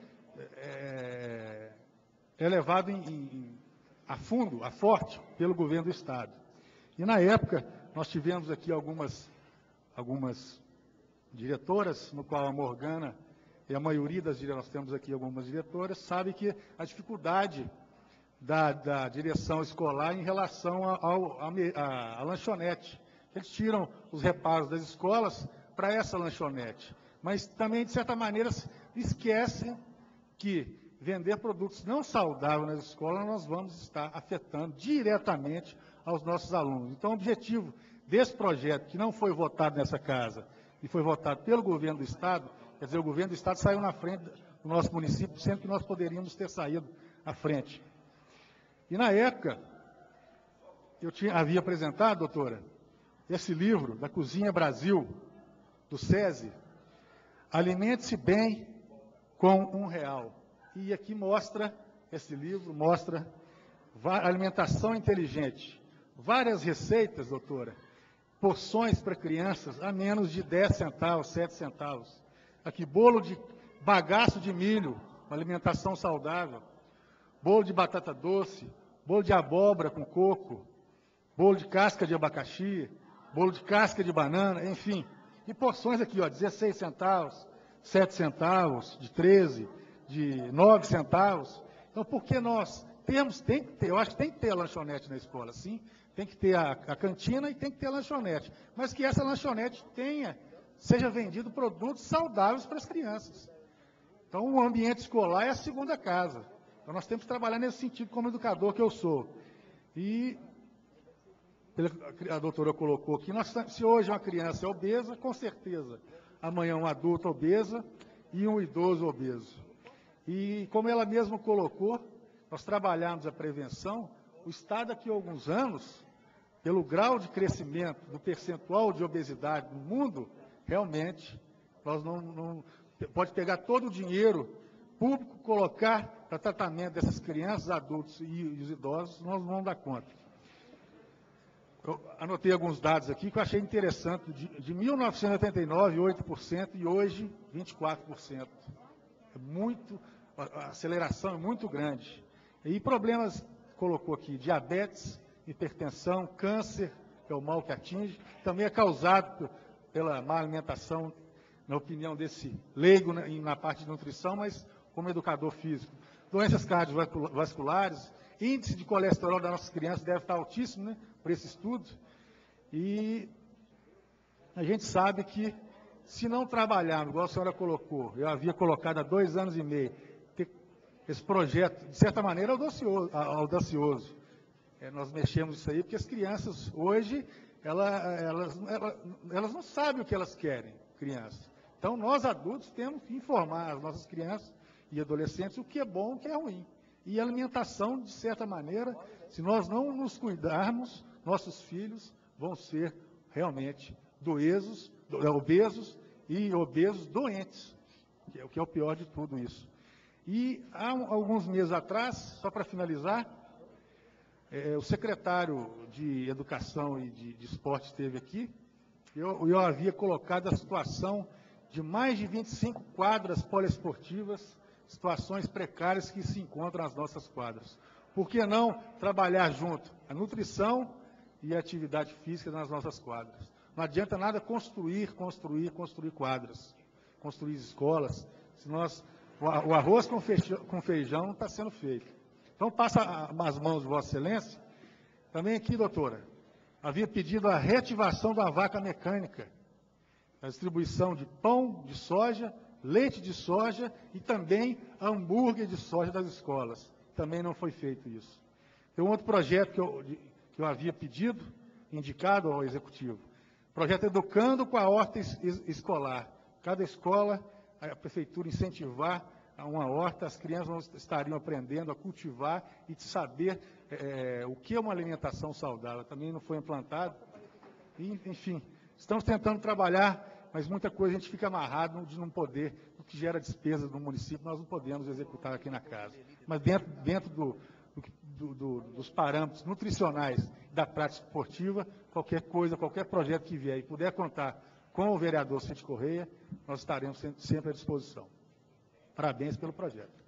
é, é levado em, em, a fundo, a forte, pelo governo do Estado. E na época, nós tivemos aqui algumas, algumas diretoras, no qual a Morgana e a maioria das diretoras, nós temos aqui algumas diretoras, sabe que a dificuldade da, da direção escolar em relação à lanchonete. Eles tiram os reparos das escolas para essa lanchonete, mas também, de certa maneira, esquecem que vender produtos não saudáveis nas escolas, nós vamos estar afetando diretamente aos nossos alunos. Então, o objetivo desse projeto, que não foi votado nessa casa, e foi votado pelo governo do Estado, quer dizer, o governo do Estado saiu na frente do nosso município, sendo que nós poderíamos ter saído à frente. E na época, eu tinha, havia apresentado, doutora, esse livro, da Cozinha Brasil, do SESI, Alimente-se Bem com um Real. E aqui mostra, esse livro mostra alimentação inteligente. Várias receitas, doutora, porções para crianças a menos de dez centavos, sete centavos. Aqui, bolo de bagaço de milho, uma alimentação saudável. Bolo de batata doce, bolo de abóbora com coco, bolo de casca de abacaxi, bolo de casca de banana, enfim. E porções aqui, ó, dezesseis centavos, sete centavos, de treze, de nove centavos. Então, por que nós temos, tem que ter, eu acho que tem que ter a lanchonete na escola, sim, tem que ter a, a cantina e tem que ter a lanchonete, mas que essa lanchonete tenha, seja vendido produtos saudáveis para as crianças. Então, o ambiente escolar é a segunda casa. Então, nós temos que trabalhar nesse sentido como educador que eu sou. E a doutora colocou aqui, nós, se hoje uma criança é obesa, com certeza, amanhã um adulto obesa e um idoso obeso. E como ela mesma colocou, nós trabalhamos a prevenção, o Estado daqui a alguns anos, pelo grau de crescimento do percentual de obesidade no mundo, realmente, nós não, não pode pegar todo o dinheiro público, colocar para tratamento dessas crianças, adultos e os idosos, nós não vamos dar conta. Eu anotei alguns dados aqui que eu achei interessante, de, de mil novecentos e oitenta e nove, oito por cento, e hoje, vinte e quatro por cento. É muito, a aceleração é muito grande. E problemas, colocou aqui, diabetes, hipertensão, câncer, que é o mal que atinge, também é causado pela má alimentação, na opinião desse leigo na, na parte de nutrição, mas como educador físico. Doenças cardiovasculares, índice de colesterol das nossas crianças deve estar altíssimo, né, por esse estudo. E a gente sabe que, se não trabalharmos, igual a senhora colocou, eu havia colocado há dois anos e meio, que esse projeto, de certa maneira, é audacioso. audacioso. É, nós mexemos isso aí, porque as crianças, hoje, ela, elas, elas, elas não sabem o que elas querem, crianças. Então, nós adultos temos que informar as nossas crianças e adolescentes o que é bom e o que é ruim. E a alimentação, de certa maneira, se nós não nos cuidarmos, nossos filhos vão ser realmente doesos, obesos e obesos doentes, que é o que é o pior de tudo isso. E há alguns meses atrás, só para finalizar, é, o secretário de Educação e de, de Esporte esteve aqui, e eu, eu havia colocado a situação de mais de vinte e cinco quadras poliesportivas, situações precárias que se encontram nas nossas quadras. Por que não trabalhar junto a nutrição e a atividade física nas nossas quadras? Não adianta nada construir, construir, construir quadras, construir escolas, se nós, o arroz com feijão, com feijão não está sendo feito. Então, passa as mãos de Vossa Excelência. Também aqui, doutora, havia pedido a reativação da vaca mecânica, a distribuição de pão de soja, leite de soja e também hambúrguer de soja das escolas. Também não foi feito isso. Tem um outro projeto que eu, que eu havia pedido, indicado ao Executivo. Projeto Educando com a Horta Escolar. Cada escola, a Prefeitura incentivar a uma horta, as crianças estariam aprendendo a cultivar e de saber é, o que é uma alimentação saudável. Também não foi implantado. E, enfim, estamos tentando trabalhar, mas muita coisa a gente fica amarrado de não poder, o que gera despesas no município, nós não podemos executar aqui na casa. Mas dentro, dentro do, do, do, dos parâmetros nutricionais da prática esportiva, qualquer coisa, qualquer projeto que vier e puder contar com o vereador Cid Correia, nós estaremos sempre à disposição. Parabéns pelo projeto.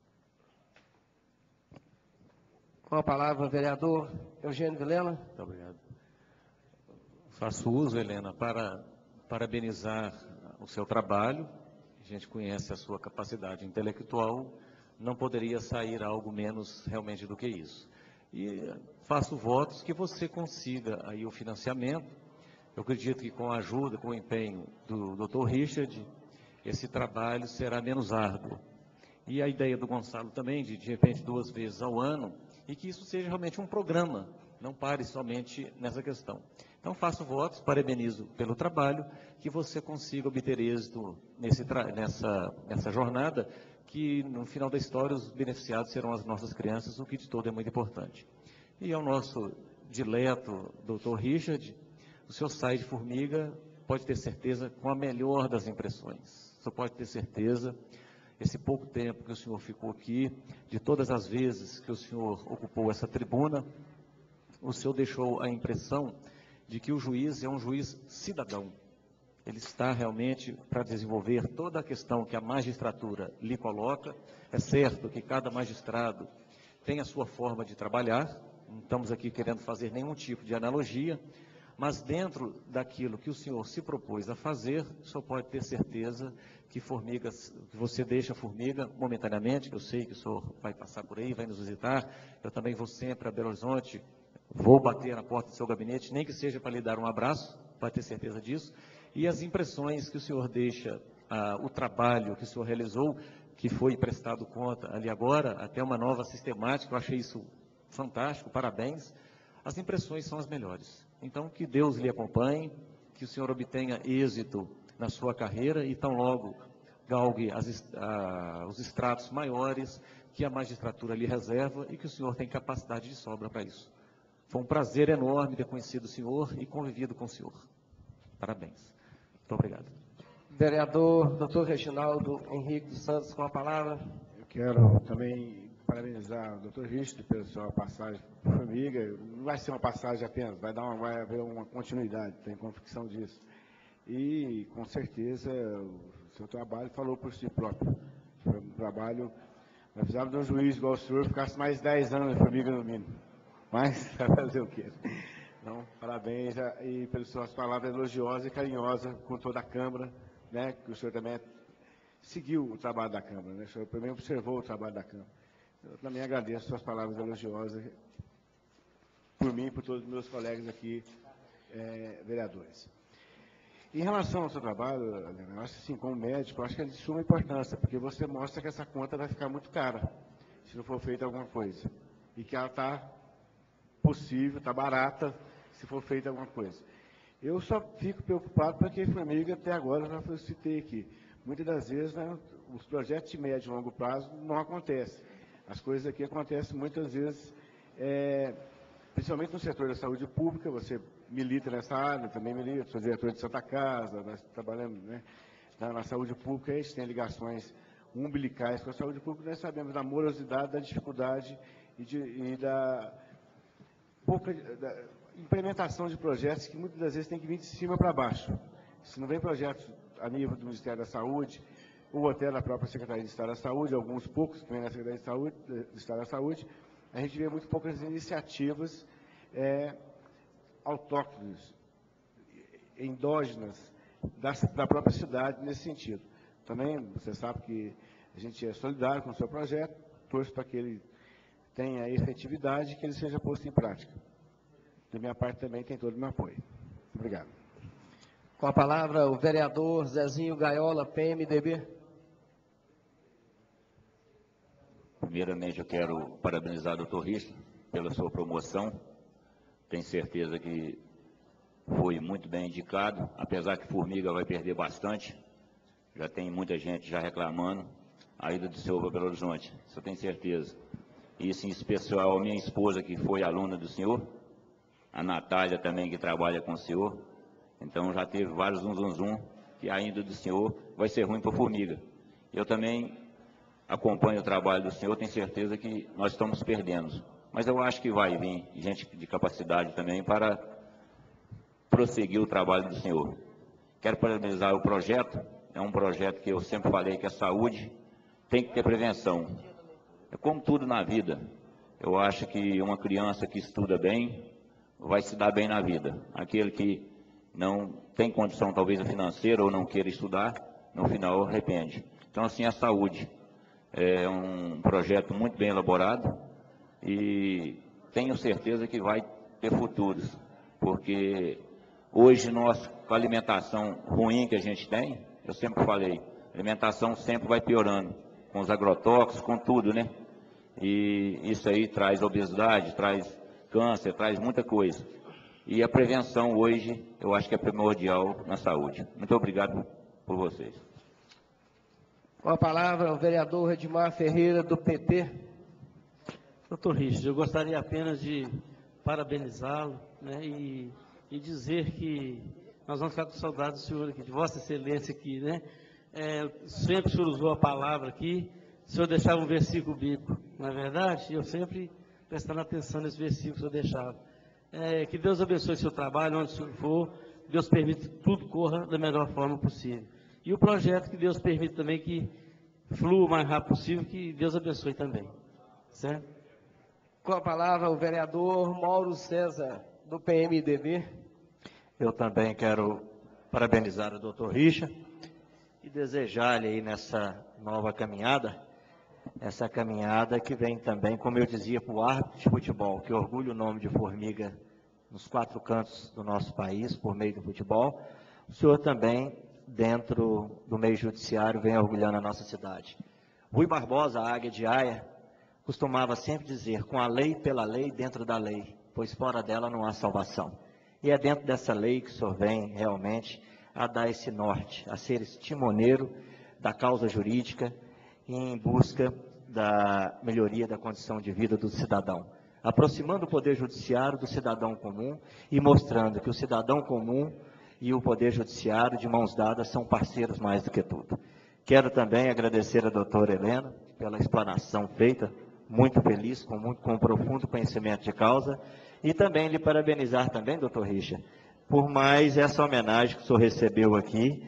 Com a palavra, o vereador Eugênio Vilela. Muito obrigado. Faço uso, Helena, para parabenizar o seu trabalho. A gente conhece a sua capacidade intelectual, não poderia sair algo menos realmente do que isso. E faço votos que você consiga aí o financiamento. Eu acredito que com a ajuda, com o empenho do doutor Richard, esse trabalho será menos árduo. E a ideia do Gonçalo também, de de repente duas vezes ao ano, e que isso seja realmente um programa, não pare somente nessa questão. Então, faço votos, parabenizo pelo trabalho, que você consiga obter êxito nesse nessa, nessa jornada, que no final da história os beneficiados serão as nossas crianças, o que de todo é muito importante. E ao nosso dileto doutor Richard, o senhor sai de Formiga, pode ter certeza, com a melhor das impressões. O senhor pode ter certeza, esse pouco tempo que o senhor ficou aqui, de todas as vezes que o senhor ocupou essa tribuna, o senhor deixou a impressão de que o juiz é um juiz cidadão. Ele está realmente para desenvolver toda a questão que a magistratura lhe coloca. É certo que cada magistrado tem a sua forma de trabalhar, não estamos aqui querendo fazer nenhum tipo de analogia, mas dentro daquilo que o senhor se propôs a fazer, o senhor pode ter certeza que formigas, que você deixa a Formiga momentaneamente, que eu sei que o senhor vai passar por aí, vai nos visitar, eu também vou sempre a Belo Horizonte, vou bater na porta do seu gabinete, nem que seja para lhe dar um abraço, pode ter certeza disso, e as impressões que o senhor deixa, ah, o trabalho que o senhor realizou, que foi prestado conta ali agora, até uma nova sistemática, eu achei isso fantástico, parabéns, as impressões são as melhores. Então, que Deus lhe acompanhe, que o senhor obtenha êxito na sua carreira e tão logo galgue as, ah, os estratos maiores que a magistratura lhe reserva e que o senhor tem capacidade de sobra para isso. Foi um prazer enorme ter conhecido o senhor e convivido com o senhor. Parabéns. Muito obrigado. Vereador doutor Reginaldo Henrique dos Santos, com a palavra. Eu quero também parabenizar o doutor Richard pela sua passagem por Formiga. Não vai ser uma passagem apenas, vai, dar uma, vai haver uma continuidade, tenho convicção disso. E, com certeza, o seu trabalho falou por si próprio. Foi um trabalho, nós precisávamos de um juiz igual o senhor, ficasse mais dez anos em Formiga no mínimo. Mas, vai fazer o quê? Então, parabéns e pelas suas palavras elogiosas e carinhosas com toda a Câmara, né, que o senhor também seguiu o trabalho da Câmara, né, o senhor também observou o trabalho da Câmara. Eu também agradeço suas palavras elogiosas por mim e por todos os meus colegas aqui, é, vereadores. Em relação ao seu trabalho, eu acho que, assim, como médico, eu acho que é de suma importância, porque você mostra que essa conta vai ficar muito cara, se não for feita alguma coisa, e que ela está possível, está barata, se for feita alguma coisa. Eu só fico preocupado porque Formiga, até agora, já eu citei aqui, muitas das vezes, né, os projetos de médio e longo prazo não acontecem. As coisas aqui acontecem muitas vezes, é, principalmente no setor da saúde pública, você milita nessa área, também milita, sou diretor de Santa Casa, nós trabalhamos, né, na, na saúde pública, a gente tem ligações umbilicais com a saúde pública, nós sabemos da morosidade, da dificuldade e, de, e da pouca da implementação de projetos que muitas das vezes tem que vir de cima para baixo. Se não vem projetos a nível do Ministério da Saúde, ou até da própria Secretaria de Estado da Saúde, alguns poucos que vêm na Secretaria de Saúde, do Estado da Saúde, a gente vê muito poucas iniciativas é, autóctones, endógenas da, da própria cidade nesse sentido. Também, você sabe que a gente é solidário com o seu projeto, torço para que ele tenha efetividade e que ele seja posto em prática. Da minha parte também tem todo o meu apoio. Muito obrigado. Com a palavra o vereador Zezinho Gaiola, P M D B. Primeiramente, eu quero parabenizar o doutor Richard pela sua promoção. Tenho certeza que foi muito bem indicado, apesar que Formiga vai perder bastante. Já tem muita gente já reclamando a ida do senhor para Belo Horizonte, isso eu tenho certeza. Isso em especial a minha esposa, que foi aluna do senhor, a Natália também, que trabalha com o senhor. Então já teve vários zum, zum, zum, que a ida do senhor vai ser ruim para Formiga. Eu também acompanho o trabalho do senhor, tenho certeza que nós estamos perdendo. Mas eu acho que vai vir gente de capacidade também para prosseguir o trabalho do senhor. Quero parabenizar o projeto, é um projeto que eu sempre falei que a saúde tem que ter prevenção. É como tudo na vida. Eu acho que uma criança que estuda bem vai se dar bem na vida. Aquele que não tem condição, talvez, financeira ou não queira estudar, no final arrepende. Então, assim, a saúde é um projeto muito bem elaborado e tenho certeza que vai ter futuros, porque hoje nós, com a alimentação ruim que a gente tem, eu sempre falei, a alimentação sempre vai piorando, com os agrotóxicos, com tudo, né? E isso aí traz obesidade, traz câncer, traz muita coisa. E a prevenção hoje, eu acho que é primordial na saúde. Muito obrigado por vocês. Com a palavra, o vereador Edmar Ferreira, do P T. Doutor Richard, eu gostaria apenas de parabenizá-lo, né, e, e dizer que nós vamos ficar com saudade do senhor aqui, de Vossa Excelência aqui, né? É, sempre o senhor usou a palavra aqui, o senhor deixava um versículo bíblico, não é verdade? Eu sempre prestando atenção nesse versículo que o senhor deixava. É, que Deus abençoe seu trabalho, onde o senhor for, Deus permite que tudo corra da melhor forma possível. E o projeto, que Deus permite também que flua o mais rápido possível, que Deus abençoe também. Certo? Com a palavra, o vereador Mauro César, do P M D B. Eu também quero parabenizar o doutor Richard e desejar-lhe aí nessa nova caminhada, essa caminhada que vem também, como eu dizia, para o árbitro de futebol, que orgulha o nome de Formiga nos quatro cantos do nosso país, por meio do futebol. O senhor também, dentro do meio judiciário, vem orgulhando a nossa cidade. Rui Barbosa, a Águia de Aia, costumava sempre dizer, com a lei pela lei, dentro da lei, pois fora dela não há salvação. E é dentro dessa lei que o senhor vem realmente a dar esse norte, a ser esse timoneiro da causa jurídica em busca da melhoria da condição de vida do cidadão, aproximando o poder judiciário do cidadão comum e mostrando que o cidadão comum e o poder judiciário, de mãos dadas, são parceiros mais do que tudo. Quero também agradecer a doutora Helena pela explanação feita, muito feliz, com, muito, com profundo conhecimento de causa, e também lhe parabenizar também, doutor Richard, por mais essa homenagem que o senhor recebeu aqui,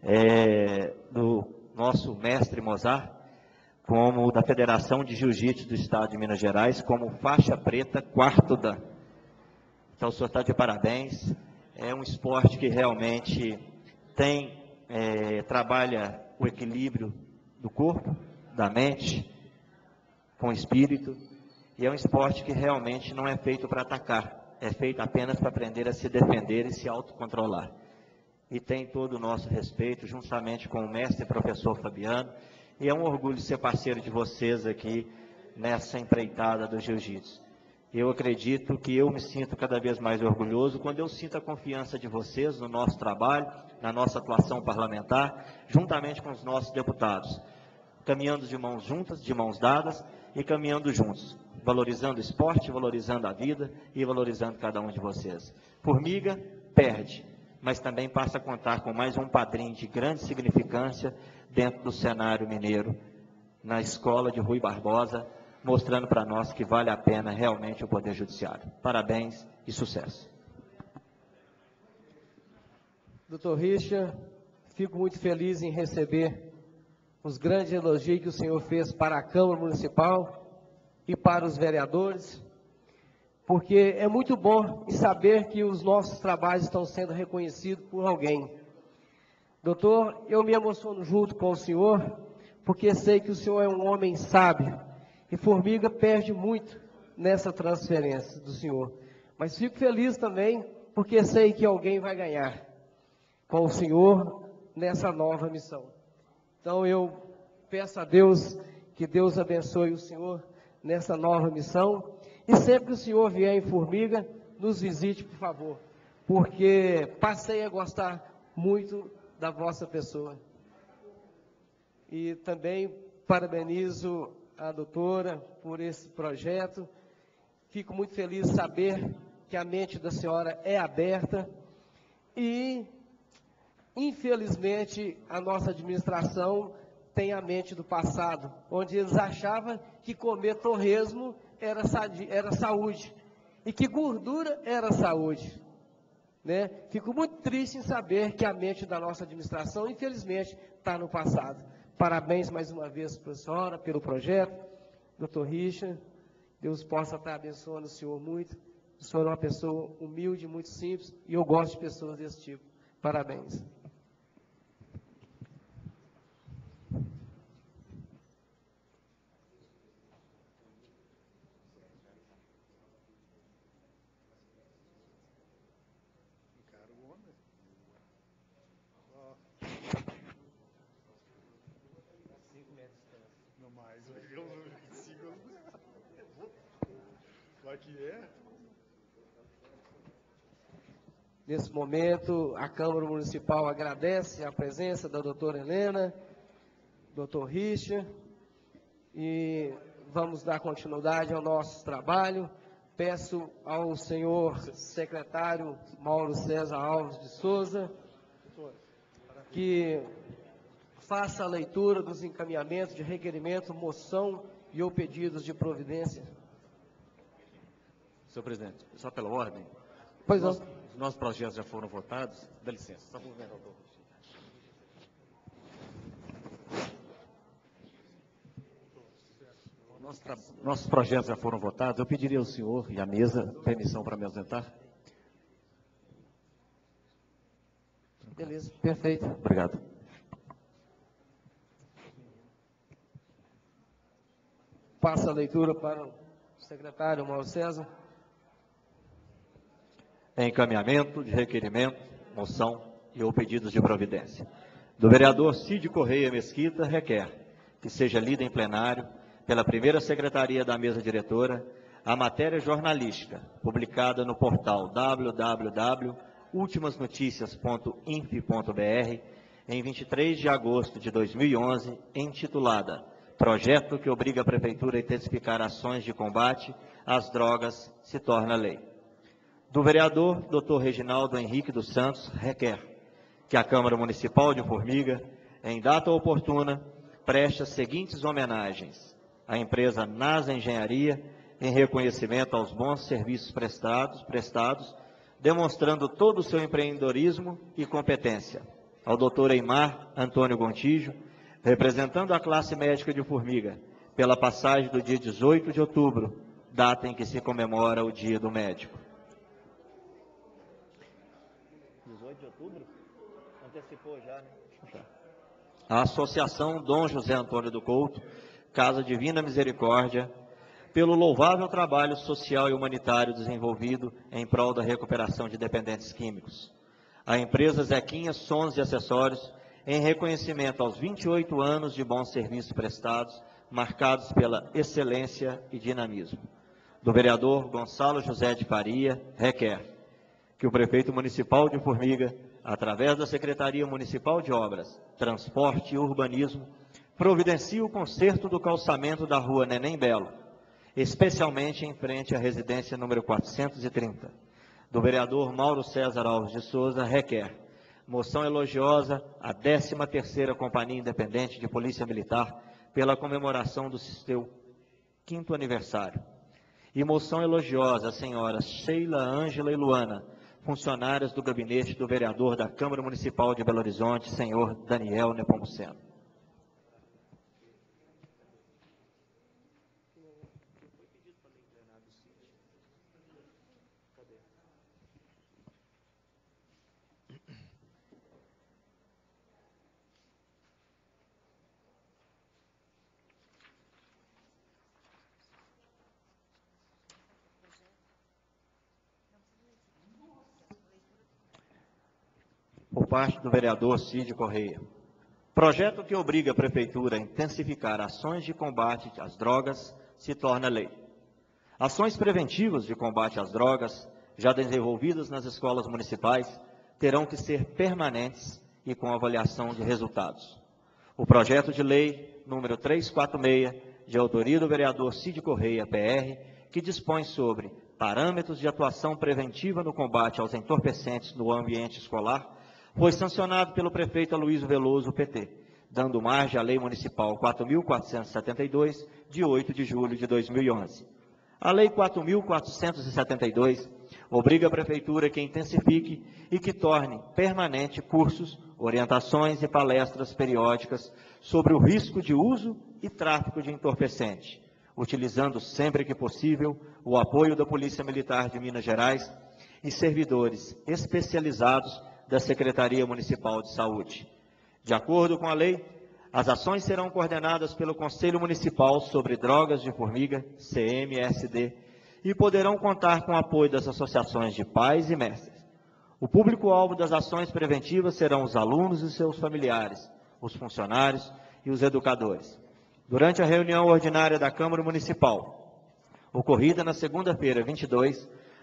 é, do nosso mestre Mozart, como da Federação de Jiu-Jitsu do Estado de Minas Gerais, como faixa preta quarto dan. Então o senhor está de parabéns, é um esporte que realmente tem, é, trabalha o equilíbrio do corpo, da mente, com o espírito, e é um esporte que realmente não é feito para atacar, é feito apenas para aprender a se defender e se autocontrolar. E tem todo o nosso respeito, juntamente com o mestre e professor Fabiano, e é um orgulho ser parceiro de vocês aqui nessa empreitada do jiu-jitsu. Eu acredito que eu me sinto cada vez mais orgulhoso quando eu sinto a confiança de vocês no nosso trabalho, na nossa atuação parlamentar, juntamente com os nossos deputados, caminhando de mãos juntas, de mãos dadas e caminhando juntos, valorizando o esporte, valorizando a vida e valorizando cada um de vocês. Formiga perde, mas também passa a contar com mais um padrinho de grande significância dentro do cenário mineiro, na escola de Rui Barbosa, mostrando para nós que vale a pena realmente o Poder Judiciário. Parabéns e sucesso. Doutor Richard, fico muito feliz em receber os grandes elogios que o senhor fez para a Câmara Municipal e para os vereadores, porque é muito bom saber que os nossos trabalhos estão sendo reconhecidos por alguém. Doutor, eu me emociono junto com o senhor, porque sei que o senhor é um homem sábio, e Formiga perde muito nessa transferência do senhor. Mas fico feliz também, porque sei que alguém vai ganhar com o senhor nessa nova missão. Então eu peço a Deus que Deus abençoe o senhor nessa nova missão. E sempre que o senhor vier em Formiga, nos visite, por favor, porque passei a gostar muito da vossa pessoa. E também parabenizo a doutora por esse projeto. Fico muito feliz de saber que a mente da senhora é aberta e, infelizmente, a nossa administração tem a mente do passado, onde eles achavam que comer torresmo era, era saúde e que gordura era saúde. Né? Fico muito triste em saber que a mente da nossa administração, infelizmente, está no passado. Parabéns mais uma vez para a senhora, pelo projeto. doutor Richard, Deus possa estar abençoando o senhor muito. O senhor é uma pessoa humilde, muito simples, e eu gosto de pessoas desse tipo. Parabéns. Vai que é? Nesse momento, a Câmara Municipal agradece a presença da doutora Helena, doutor Richard, e vamos dar continuidade ao nosso trabalho. Peço ao senhor secretário Mauro César Alves de Souza que faça a leitura dos encaminhamentos de requerimento, moção e ou pedidos de providência. Senhor presidente, só pela ordem. Pois não. Os nossos projetos já foram votados. Dá licença, só por ver, doutor. Nosso tra... Nossos projetos já foram votados. Eu pediria ao senhor e à mesa permissão para me ausentar. Beleza, perfeito. Obrigado. Passa a leitura para o secretário Mauro César. Encaminhamento de requerimento, moção e ou pedidos de providência. Do vereador Cid Correia Mesquita, requer que seja lida em plenário pela primeira secretaria da mesa diretora a matéria jornalística publicada no portal w w w ponto ultimas noticias ponto inf ponto b r em vinte e três de agosto de dois mil e onze, intitulada Projeto que obriga a Prefeitura a intensificar ações de combate às drogas se torna lei. Do vereador doutor Reginaldo Henrique dos Santos, requer que a Câmara Municipal de Formiga, em data oportuna, preste as seguintes homenagens à empresa NASA Engenharia, em reconhecimento aos bons serviços prestados, prestados, demonstrando todo o seu empreendedorismo e competência. Ao doutor Eimar Antônio Gontijo, representando a classe médica de Formiga, pela passagem do dia dezoito de outubro, data em que se comemora o Dia do Médico. dezoito de outubro? Antecipou já, né? A Associação Dom José Antônio do Couto, Casa Divina Misericórdia, pelo louvável trabalho social e humanitário desenvolvido em prol da recuperação de dependentes químicos. A empresa Zequinha Sons e Acessórios, em reconhecimento aos vinte e oito anos de bons serviços prestados, marcados pela excelência e dinamismo. Do vereador Gonçalo José de Faria, requer que o prefeito municipal de Formiga, através da Secretaria Municipal de Obras, Transporte e Urbanismo, providencie o conserto do calçamento da rua Neném Belo, especialmente em frente à residência número quatrocentos e trinta. Do vereador Mauro César Alves de Souza, requer moção elogiosa à décima terceira Companhia Independente de Polícia Militar pela comemoração do seu quinto aniversário. E moção elogiosa às senhoras Sheila, Ângela e Luana, funcionárias do gabinete do vereador da Câmara Municipal de Belo Horizonte, senhor Daniel Nepomuceno. Por parte do vereador Cid Correia. Projeto que obriga a Prefeitura a intensificar ações de combate às drogas se torna lei. Ações preventivas de combate às drogas, já desenvolvidas nas escolas municipais, terão que ser permanentes e com avaliação de resultados. O projeto de lei número trezentos e quarenta e seis, de autoria do vereador Cid Correia, P R, que dispõe sobre parâmetros de atuação preventiva no combate aos entorpecentes no ambiente escolar, foi sancionado pelo prefeito Aloysio Veloso, P T, dando margem à Lei Municipal quatro mil quatrocentos e setenta e dois, de oito de julho de dois mil e onze. A Lei quatro mil quatrocentos e setenta e dois obriga a Prefeitura que intensifique e que torne permanente cursos, orientações e palestras periódicas sobre o risco de uso e tráfico de entorpecente, utilizando sempre que possível o apoio da Polícia Militar de Minas Gerais e servidores especializados da Secretaria Municipal de Saúde. De acordo com a lei, as ações serão coordenadas pelo Conselho Municipal sobre Drogas de Formiga, C M S D, e poderão contar com o apoio das associações de pais e mestres. O público-alvo das ações preventivas serão os alunos e seus familiares, os funcionários e os educadores. Durante a reunião ordinária da Câmara Municipal, ocorrida na segunda-feira, vinte e dois,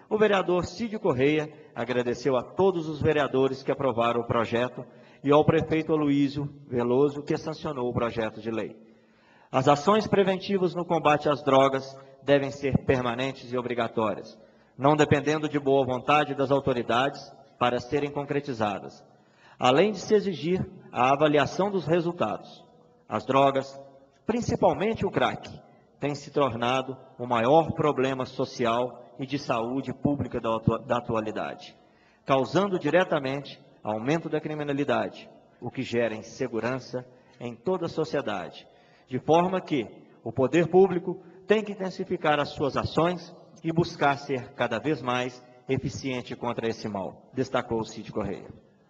o vereador Cid Correia agradeceu a todos os vereadores que aprovaram o projeto e ao prefeito Aloísio Veloso, que sancionou o projeto de lei. As ações preventivas no combate às drogas devem ser permanentes e obrigatórias, não dependendo de boa vontade das autoridades para serem concretizadas, além de se exigir a avaliação dos resultados. As drogas, principalmente o crack, têm se tornado o maior problema social e de saúde pública da, atu da atualidade, causando diretamente aumento da criminalidade, o que gera insegurança em toda a sociedade, de forma que o poder público tem que intensificar as suas ações e buscar ser cada vez mais eficiente contra esse mal, destacou o Cid Correia.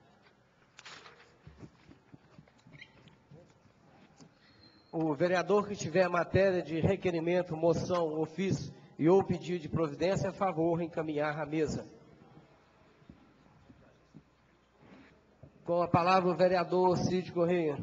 O vereador que tiver matéria de requerimento, moção, ofício e ou pedido de providência, a favor, encaminhar à mesa. Com a palavra o vereador Cid Correia.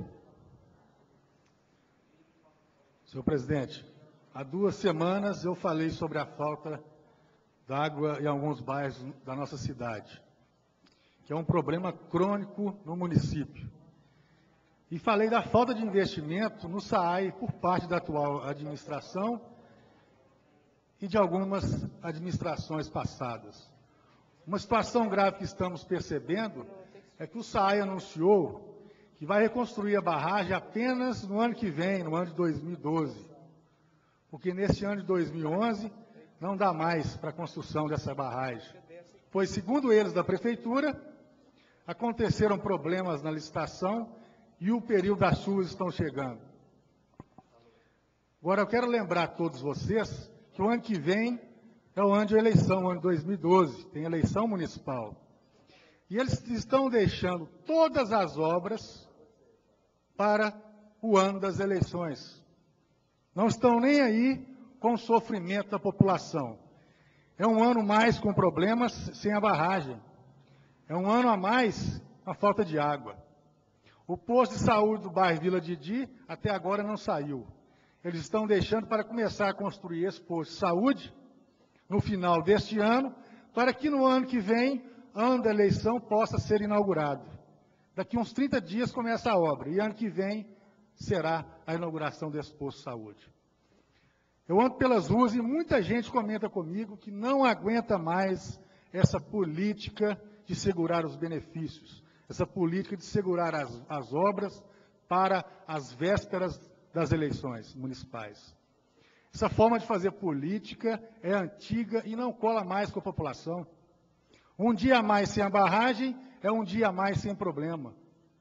Senhor presidente, há duas semanas eu falei sobre a falta d'água em alguns bairros da nossa cidade, que é um problema crônico no município. E falei da falta de investimento no SAAI por parte da atual administração e de algumas administrações passadas. Uma situação grave que estamos percebendo é que o SAAI anunciou que vai reconstruir a barragem apenas no ano que vem, no ano de dois mil e doze, porque nesse ano de dois mil e onze não dá mais para a construção dessa barragem, pois, segundo eles da prefeitura, aconteceram problemas na licitação e o período das chuvas estão chegando. Agora, eu quero lembrar a todos vocês que o ano que vem é o ano de eleição, o ano de dois mil e doze, tem eleição municipal. E eles estão deixando todas as obras para o ano das eleições. Não estão nem aí com o sofrimento da população. É um ano mais com problemas sem a barragem. É um ano a mais com a falta de água. O posto de saúde do bairro Vila Didi até agora não saiu. Eles estão deixando para começar a construir esse posto de saúde no final deste ano, para que no ano que vem, ano da eleição, possa ser inaugurado. Daqui uns trinta dias começa a obra, e ano que vem será a inauguração desse posto de saúde. Eu ando pelas ruas e muita gente comenta comigo que não aguenta mais essa política de segurar os benefícios, essa política de segurar as, as obras para as vésperas das eleições municipais. Essa forma de fazer política é antiga e não cola mais com a população. Um dia a mais sem a barragem é um dia a mais sem problema.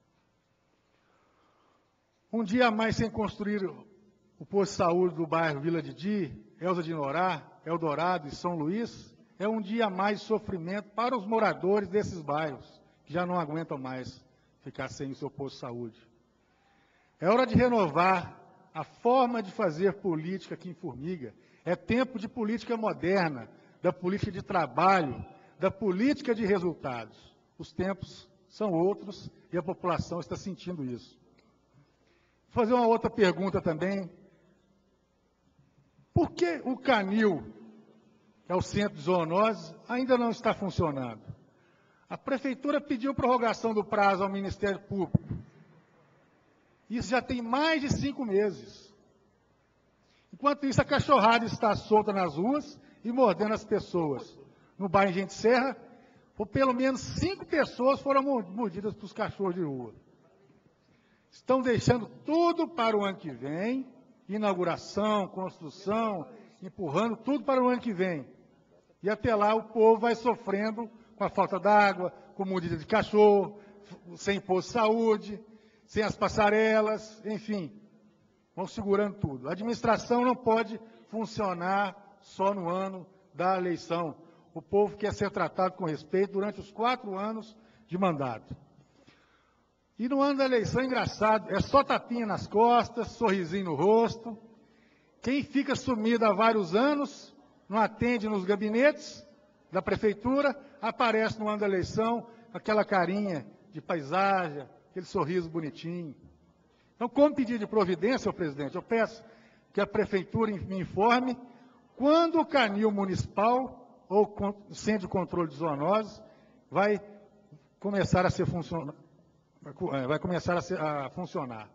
Um dia a mais sem construir o posto de saúde do bairro Vila Didi, Elza de Norá, Eldorado e São Luís, é um dia a mais de sofrimento para os moradores desses bairros, que já não aguentam mais ficar sem o seu posto de saúde. É hora de renovar a forma de fazer política aqui em Formiga. É tempo de política moderna, da política de trabalho, da política de resultados. Os tempos são outros e a população está sentindo isso. Vou fazer uma outra pergunta também. Por que o Canil, que é o centro de zoonoses, ainda não está funcionando? A prefeitura pediu prorrogação do prazo ao Ministério Público. Isso já tem mais de cinco meses. Enquanto isso, a cachorrada está solta nas ruas e mordendo as pessoas. No bairro Gente Serra, por pelo menos cinco pessoas foram mordidas por cachorros de rua. Estão deixando tudo para o ano que vem, inauguração, construção, empurrando tudo para o ano que vem. E até lá o povo vai sofrendo com a falta d'água, com mordida de cachorro, sem posto de saúde, sem as passarelas, enfim, vão segurando tudo. A administração não pode funcionar só no ano da eleição. O povo quer ser tratado com respeito durante os quatro anos de mandato. E no ano da eleição, engraçado, é só tapinha nas costas, sorrisinho no rosto. Quem fica sumido há vários anos, não atende nos gabinetes da prefeitura, aparece no ano da eleição com aquela carinha de paisagem, aquele sorriso bonitinho. Então, como pedido de providência, senhor presidente, eu peço que a prefeitura me informe quando o canil municipal ou con- centro de controle de zoonoses, vai começar a ser funcionar, vai começar a, ser, a funcionar.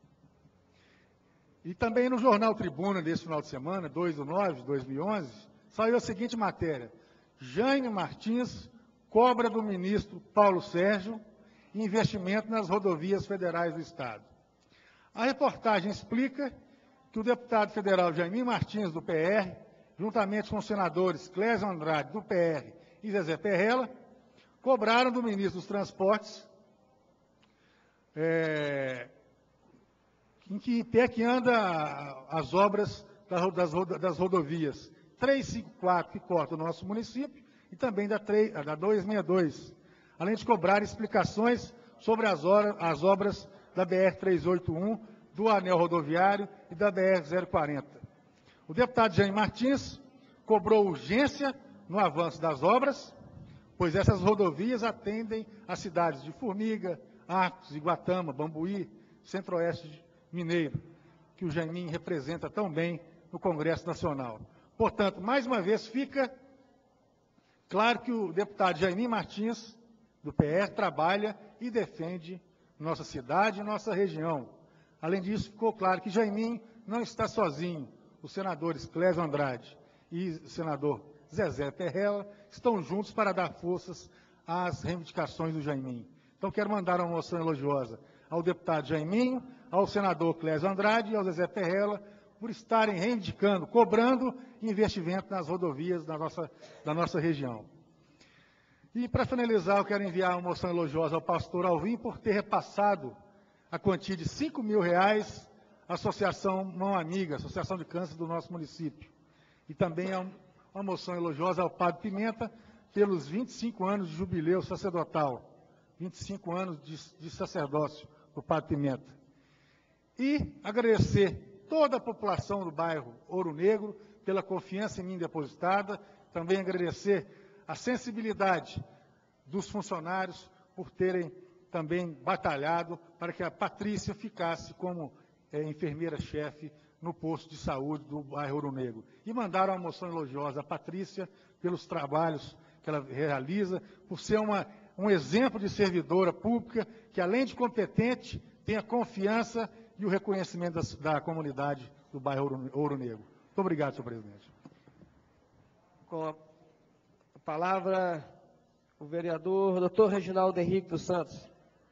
E também no jornal Tribuna, desse final de semana, dois de nove de dois mil e onze, saiu a seguinte matéria: Jaime Martins cobra do ministro Paulo Sérgio investimento nas rodovias federais do Estado. A reportagem explica que o deputado federal Jaime Martins, do P R, juntamente com os senadores Clésio Andrade, do P R, e Zezé Perrella, cobraram do ministro dos Transportes, é, em que pé que anda as obras das, das rodovias trezentos e cinquenta e quatro, que corta o nosso município, e também da, da duzentos e sessenta e dois, além de cobrar explicações sobre as, horas, as obras da B R trezentos e oitenta e um, do anel rodoviário e da B R zero quarenta. O deputado Jaime Martins cobrou urgência no avanço das obras, pois essas rodovias atendem as cidades de Formiga, Arcos, Iguatama, Bambuí, Centro-Oeste Mineiro, que o Jaiminho representa tão bem no Congresso Nacional. Portanto, mais uma vez, fica claro que o deputado Jaime Martins, do P R, trabalha e defende nossa cidade e nossa região. Além disso, ficou claro que Jaiminho não está sozinho. Os senadores Clésio Andrade e o senador Zezé Perrella estão juntos para dar forças às reivindicações do Jaiminho. Então, quero mandar uma moção elogiosa ao deputado Jaiminho, ao senador Clésio Andrade e ao Zezé Perrella, por estarem reivindicando, cobrando investimento nas rodovias da nossa, da nossa região. E, para finalizar, eu quero enviar uma moção elogiosa ao pastor Alvim por ter repassado a quantia de cinco mil reais à Associação Mão Amiga, Associação de Câncer do nosso município. E também uma moção elogiosa ao padre Pimenta pelos vinte e cinco anos de jubileu sacerdotal, vinte e cinco anos de, de sacerdócio do padre Pimenta. E agradecer toda a população do bairro Ouro Negro pela confiança em mim depositada, também agradecer a sensibilidade dos funcionários por terem também batalhado para que a Patrícia ficasse como é, enfermeira-chefe no posto de saúde do bairro Ouro Negro. E mandaram uma moção elogiosa à Patrícia pelos trabalhos que ela realiza, por ser uma, um exemplo de servidora pública que, além de competente, tem a confiança e o reconhecimento da, da comunidade do bairro Ouro, Ouro Negro. Muito obrigado, senhor presidente. Com a palavra, o vereador doutor Reginaldo Henrique dos Santos.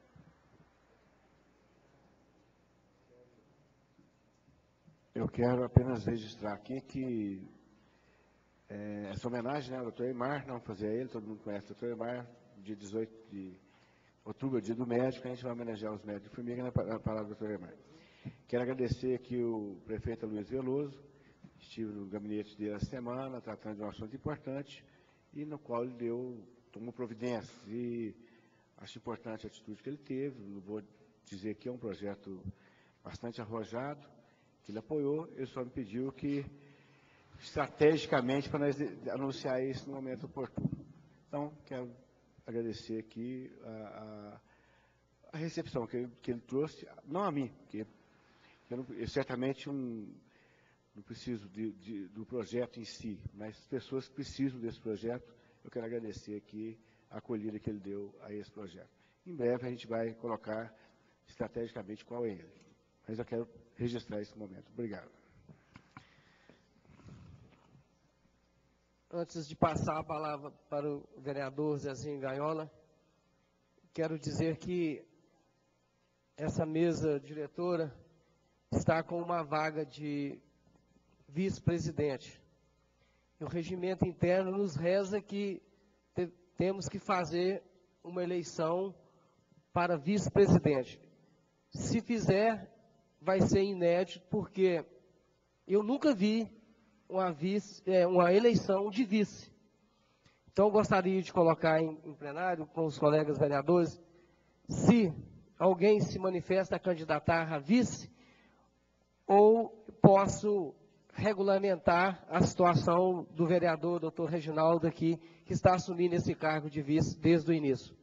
Eu quero apenas registrar aqui que é, essa homenagem, né, ao doutor Eimar, não fazer a ele, todo mundo conhece o doutor Eimar, dia dezoito de outubro, dia do médico, a gente vai homenagear os médicos de Formiga na palavra do doutor Eimar. Quero agradecer aqui o prefeito Luiz Veloso, estive no gabinete dele essa semana, tratando de um assunto importante, e no qual ele deu, tomou providências, e acho importante a atitude que ele teve, não vou dizer que é um projeto bastante arrojado, que ele apoiou, ele só me pediu que, estrategicamente, para nós anunciar isso no momento oportuno. Então, quero agradecer aqui a, a, a recepção que ele, que ele trouxe, não a mim, porque eu, não, eu certamente um, não preciso de, de, do projeto em si, mas as pessoas que precisam desse projeto, eu quero agradecer aqui a acolhida que ele deu a esse projeto. Em breve a gente vai colocar estrategicamente qual é ele, mas eu quero registrar esse momento. Obrigado. Antes de passar a palavra para o vereador Zezinho Gaiola, quero dizer que essa mesa diretora está com uma vaga de vice-presidente. O regimento interno nos reza que te, temos que fazer uma eleição para vice-presidente. Se fizer, vai ser inédito, porque eu nunca vi uma, vice, é, uma eleição de vice. Então, eu gostaria de colocar em, em plenário, com os colegas vereadores, se alguém se manifesta a candidatar a vice, ou posso regulamentar a situação do vereador doutor Reginaldo aqui, que está assumindo esse cargo de vice desde o início.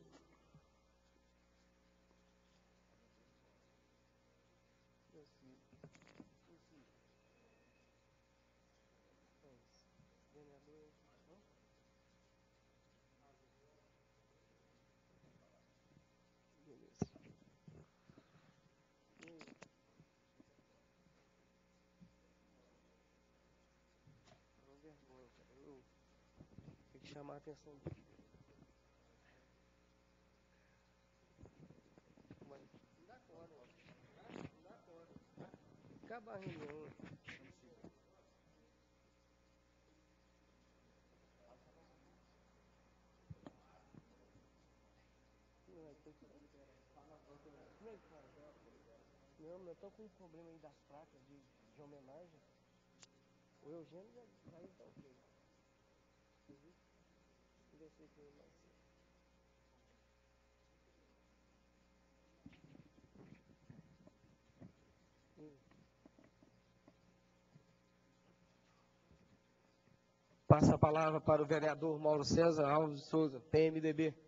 chamar a atenção. Não dá conta, não dá conta. Acaba a reunião. Não, mas eu estou com um problema aí das placas de, de homenagem. O Eugênio já vai estar ok. Vamos ver se tem mais. Passa a palavra para o vereador Mauro César Alves de Souza, P M D B.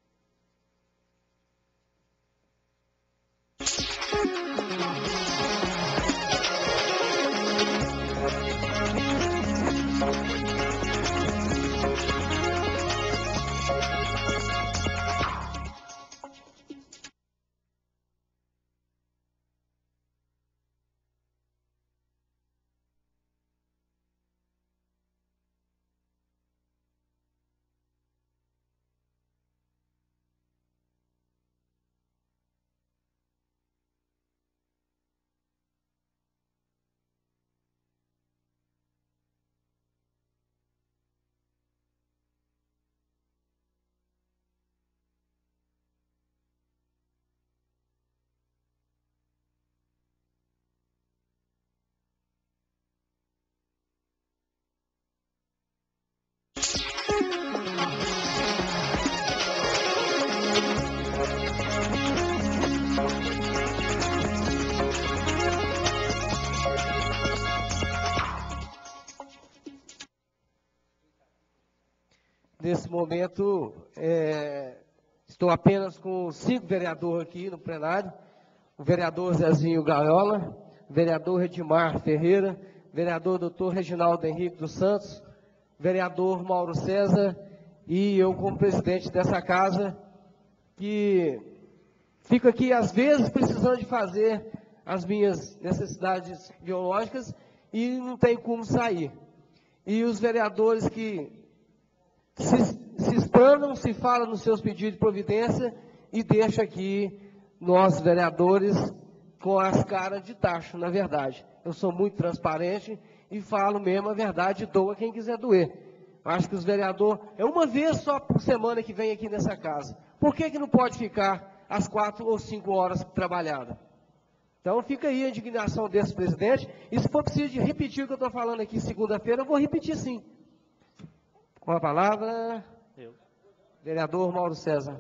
Nesse momento, é, estou apenas com cinco vereadores aqui no plenário. O vereador Zezinho Gaiola, o vereador Edmar Ferreira, o vereador doutor Reginaldo Henrique dos Santos, o vereador Mauro César e eu como presidente dessa casa, que fico aqui às vezes precisando de fazer as minhas necessidades biológicas e não tem como sair. E os vereadores que Se, se explanam, se falam nos seus pedidos de providência e deixa aqui nós, vereadores, com as caras de tacho, na verdade. Eu sou muito transparente e falo mesmo a verdade e dou a quem quiser doer. Acho que os vereadores, é uma vez só por semana que vem aqui nessa casa. Por que que não pode ficar às quatro ou cinco horas trabalhada? Então fica aí a indignação desse presidente, e se for preciso de repetir o que eu estou falando aqui segunda-feira, eu vou repetir sim. Com a palavra, eu. Vereador Mauro César.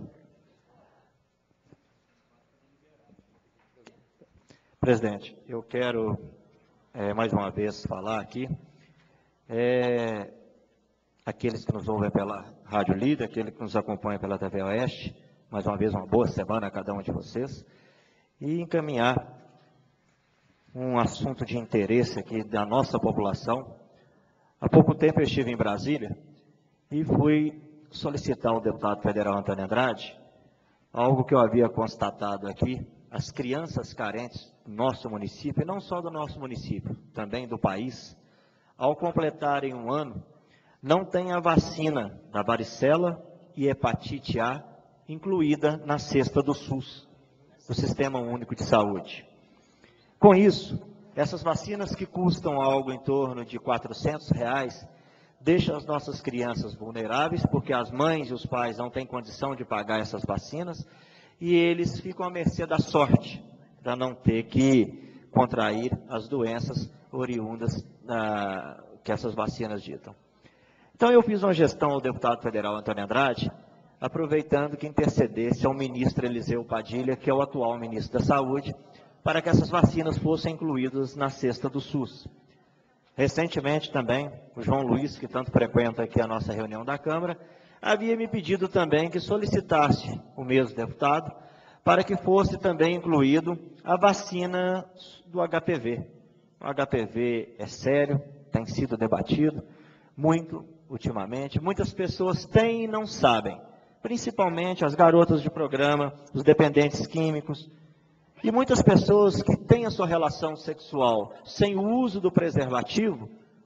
Presidente, eu quero é, mais uma vez falar aqui, é, aqueles que nos ouvem pela Rádio Líder, aqueles que nos acompanham pela T V Oeste, mais uma vez uma boa semana a cada um de vocês, e encaminhar um assunto de interesse aqui da nossa população. Há pouco tempo eu estive em Brasília, e fui solicitar ao deputado federal Antônio Andrade algo que eu havia constatado aqui: as crianças carentes do nosso município, e não só do nosso município, também do país, ao completarem um ano, não têm a vacina da varicela e hepatite A incluída na cesta do SUS, do Sistema Único de Saúde. Com isso, essas vacinas que custam algo em torno de quatrocentos reais, deixa as nossas crianças vulneráveis, porque as mães e os pais não têm condição de pagar essas vacinas, e eles ficam à mercê da sorte, para não ter que contrair as doenças oriundas ah, que essas vacinas ditam. Então eu fiz uma gestão ao deputado federal Antônio Andrade, aproveitando que intercedesse ao ministro Eliseu Padilha, que é o atual ministro da Saúde, para que essas vacinas fossem incluídas na cesta do SUS. Recentemente também, o João Luiz, que tanto frequenta aqui a nossa reunião da Câmara, havia me pedido também que solicitasse o mesmo deputado para que fosse também incluído a vacina do H P V. O H P V é sério, tem sido debatido muito ultimamente. Muitas pessoas têm e não sabem, principalmente as garotas de programa, os dependentes químicos, e muitas pessoas que têm a sua relação sexual sem o uso do preservativo,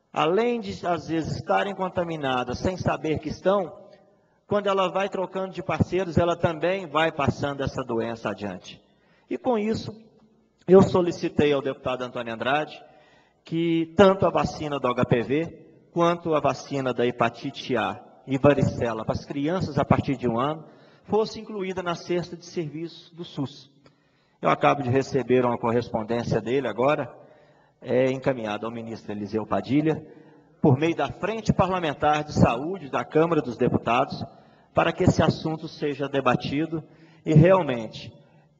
além de, às vezes, estarem contaminadas sem saber que estão, quando ela vai trocando de parceiros, ela também vai passando essa doença adiante. E com isso, eu solicitei ao deputado Antônio Andrade que tanto a vacina do H P V, quanto a vacina da hepatite A e varicela para as crianças a partir de um ano, fosse incluída na cesta de serviços do SUS. Eu acabo de receber uma correspondência dele agora, é, encaminhada ao ministro Eliseu Padilha, por meio da Frente Parlamentar de Saúde da Câmara dos Deputados, para que esse assunto seja debatido e realmente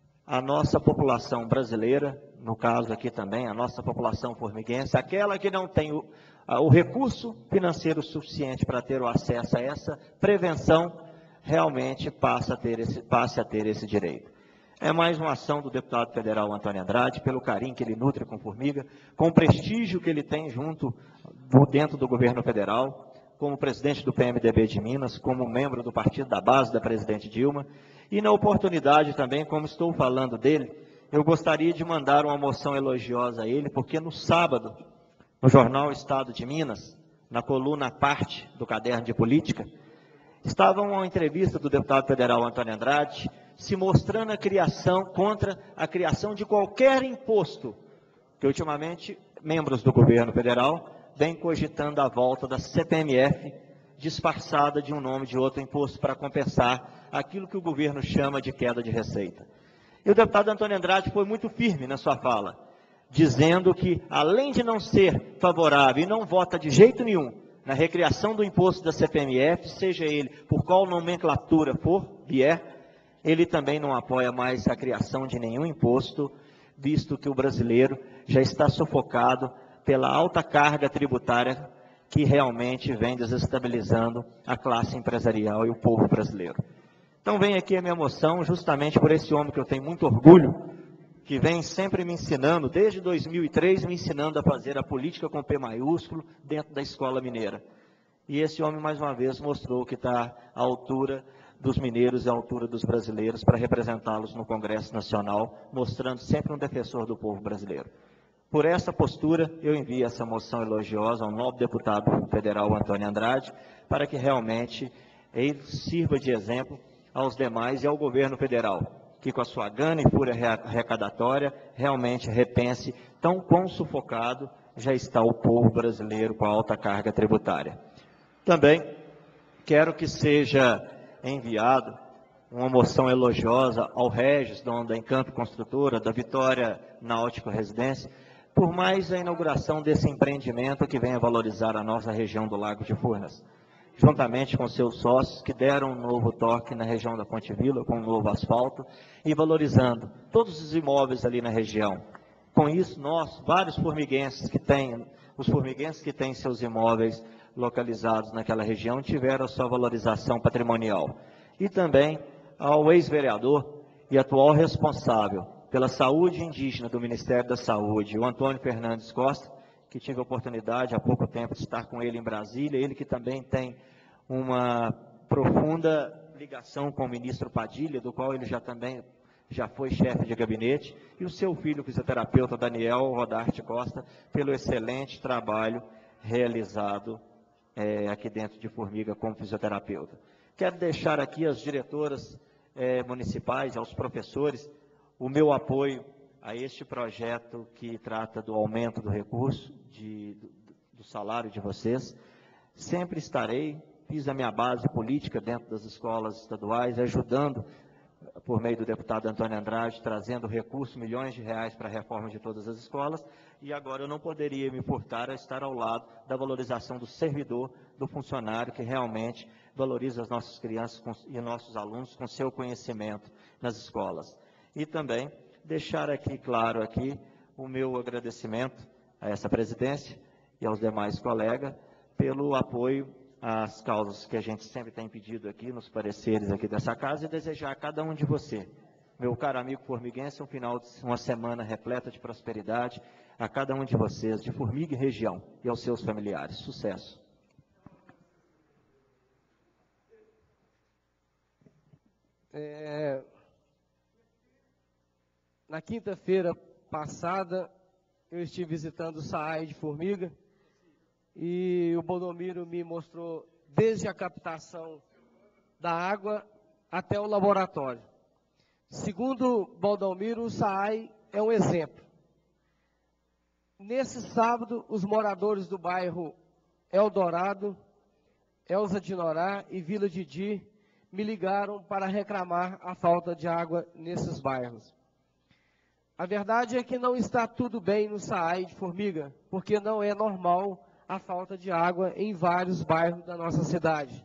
a nossa população brasileira, no caso aqui também, a nossa população formiguense, aquela que não tem o, o recurso financeiro suficiente para ter o acesso a essa prevenção, realmente passa a ter esse, passe a ter esse direito. É mais uma ação do deputado federal Antônio Andrade, pelo carinho que ele nutre com Formiga, com o prestígio que ele tem junto, dentro do governo federal, como presidente do P M D B de Minas, como membro do partido da base da presidente Dilma, e na oportunidade também, como estou falando dele, eu gostaria de mandar uma moção elogiosa a ele, porque no sábado, no jornal Estado de Minas, na coluna Parte do Caderno de Política, estava uma entrevista do deputado federal Antônio Andrade, se mostrando a criação, contra a criação de qualquer imposto, que ultimamente membros do governo federal vêm cogitando a volta da C P M F, disfarçada de um nome de outro imposto para compensar aquilo que o governo chama de queda de receita. E o deputado Antônio Andrade foi muito firme na sua fala, dizendo que, além de não ser favorável e não vota de jeito nenhum na recriação do imposto da C P M F, seja ele por qual nomenclatura for, vier, ele também não apoia mais a criação de nenhum imposto, visto que o brasileiro já está sufocado pela alta carga tributária que realmente vem desestabilizando a classe empresarial e o povo brasileiro. Então vem aqui a minha moção, justamente por esse homem que eu tenho muito orgulho, que vem sempre me ensinando, desde dois mil e três, me ensinando a fazer a política com P maiúsculo dentro da escola mineira. E esse homem, mais uma vez, mostrou que está à altura dos mineiros e à altura dos brasileiros para representá-los no Congresso Nacional, mostrando sempre um defensor do povo brasileiro. Por essa postura, eu envio essa moção elogiosa ao novo deputado federal Antônio Andrade, para que realmente ele sirva de exemplo aos demais e ao governo federal, que com a sua gana e fúria arrecadatória, realmente repense tão quão sufocado já está o povo brasileiro com a alta carga tributária. Também quero que seja enviado uma moção elogiosa ao Regis, dono da Encanto Construtora, da Vitória Náutico Residência, por mais a inauguração desse empreendimento que venha valorizar a nossa região do Lago de Furnas, juntamente com seus sócios que deram um novo toque na região da Ponte Vila, com um novo asfalto, e valorizando todos os imóveis ali na região. Com isso, nós, vários formiguenses que têm, os formiguenses que têm seus imóveis localizados naquela região, tiveram a sua valorização patrimonial. E também ao ex-vereador e atual responsável pela saúde indígena do Ministério da Saúde, o Antônio Fernandes Costa, que tive a oportunidade há pouco tempo de estar com ele em Brasília, ele que também tem uma profunda ligação com o ministro Padilha, do qual ele já também já foi chefe de gabinete, e o seu filho, o fisioterapeuta Daniel Rodarte Costa, pelo excelente trabalho realizado é, aqui dentro de Formiga como fisioterapeuta. Quero deixar aqui às diretoras é, municipais, aos professores, o meu apoio a este projeto que trata do aumento do recurso, de, do, do salário de vocês. Sempre estarei, fiz a minha base política dentro das escolas estaduais, ajudando, por meio do deputado Antônio Andrade, trazendo recursos, milhões de reais para a reforma de todas as escolas, e agora eu não poderia me furtar a estar ao lado da valorização do servidor, do funcionário, que realmente valoriza as nossas crianças com, e nossos alunos com seu conhecimento nas escolas. E também deixar aqui, claro, aqui, o meu agradecimento a essa presidência e aos demais colegas pelo apoio às causas que a gente sempre tem pedido aqui, nos pareceres aqui dessa casa, e desejar a cada um de você, meu caro amigo formiguense, um final de uma semana repleta de prosperidade, a cada um de vocês, de Formiga e região, e aos seus familiares. Sucesso! É... Na quinta-feira passada, eu estive visitando o S A A I de Formiga e o Baldomiro me mostrou desde a captação da água até o laboratório. Segundo Baldomiro, o SAAI é um exemplo. Nesse sábado, os moradores do bairro Eldorado, Elza de Norá e Vila Didi me ligaram para reclamar a falta de água nesses bairros. A verdade é que não está tudo bem no SAAI de Formiga, porque não é normal a falta de água em vários bairros da nossa cidade.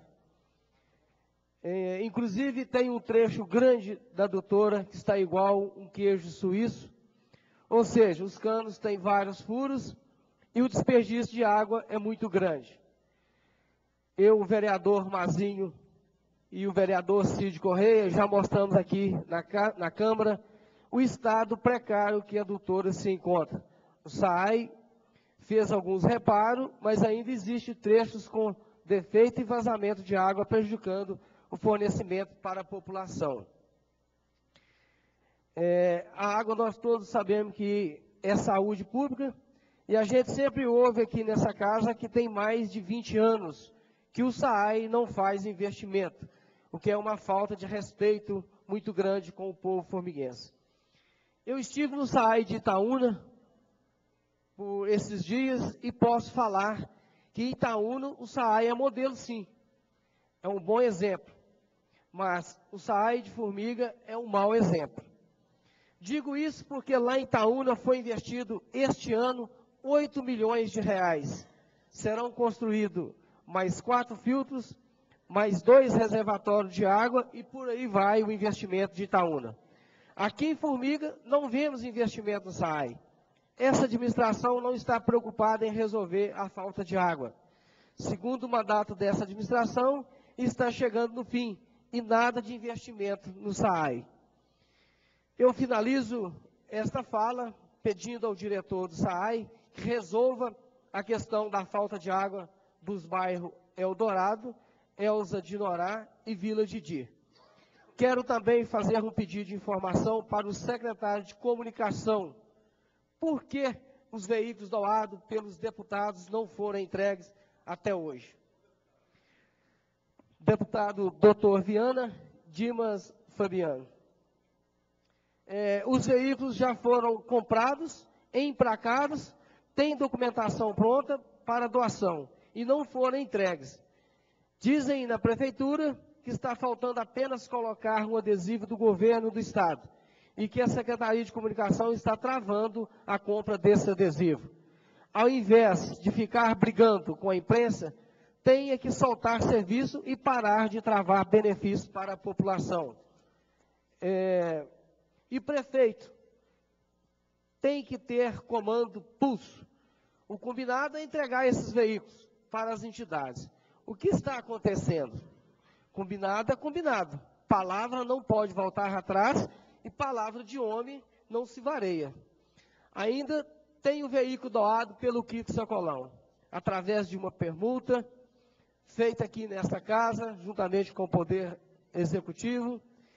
É, inclusive, tem um trecho grande da doutora que está igual um queijo suíço, ou seja, os canos têm vários furos e o desperdício de água é muito grande. Eu, o vereador Mazinho e o vereador Cid Correia já mostramos aqui na, na Câmara o estado precário que a doutora se encontra. O SAAI fez alguns reparos, mas ainda existe trechos com defeito e vazamento de água prejudicando o fornecimento para a população. É, a água nós todos sabemos que é saúde pública e a gente sempre ouve aqui nessa casa que tem mais de vinte anos que o SAAI não faz investimento, o que é uma falta de respeito muito grande com o povo formiguense. Eu estive no SAAI de Itaúna por esses dias e posso falar que em Itaúna o SAAI é modelo sim, é um bom exemplo, mas o SAAI de Formiga é um mau exemplo. Digo isso porque lá em Itaúna foi investido este ano oito milhões de reais. Serão construídos mais quatro filtros, mais dois reservatórios de água e por aí vai o investimento de Itaúna. Aqui em Formiga não vemos investimento no SAAI. Essa administração não está preocupada em resolver a falta de água. Segundo o mandato dessa administração, está chegando no fim e nada de investimento no SAAI. Eu finalizo esta fala pedindo ao diretor do SAAI que resolva a questão da falta de água dos bairros Eldorado, Elza de Norá e Vila Didi. Quero também fazer um pedido de informação para o secretário de Comunicação. Por que os veículos doados pelos deputados não foram entregues até hoje? Deputado doutor Viana Dimas Fabiano. É, os veículos já foram comprados, emplacados, têm documentação pronta para doação e não foram entregues. Dizem na prefeitura que está faltando apenas colocar um adesivo do governo do estado e que a Secretaria de Comunicação está travando a compra desse adesivo. Ao invés de ficar brigando com a imprensa, tenha que soltar serviço e parar de travar benefícios para a população. É... E prefeito tem que ter comando pulso. O combinado é entregar esses veículos para as entidades. O que está acontecendo? Combinado é combinado. Palavra não pode voltar atrás e palavra de homem não se vareia. Ainda tem o veículo doado pelo Kiko Sacolão, através de uma permuta feita aqui nesta casa, juntamente com o Poder Executivo.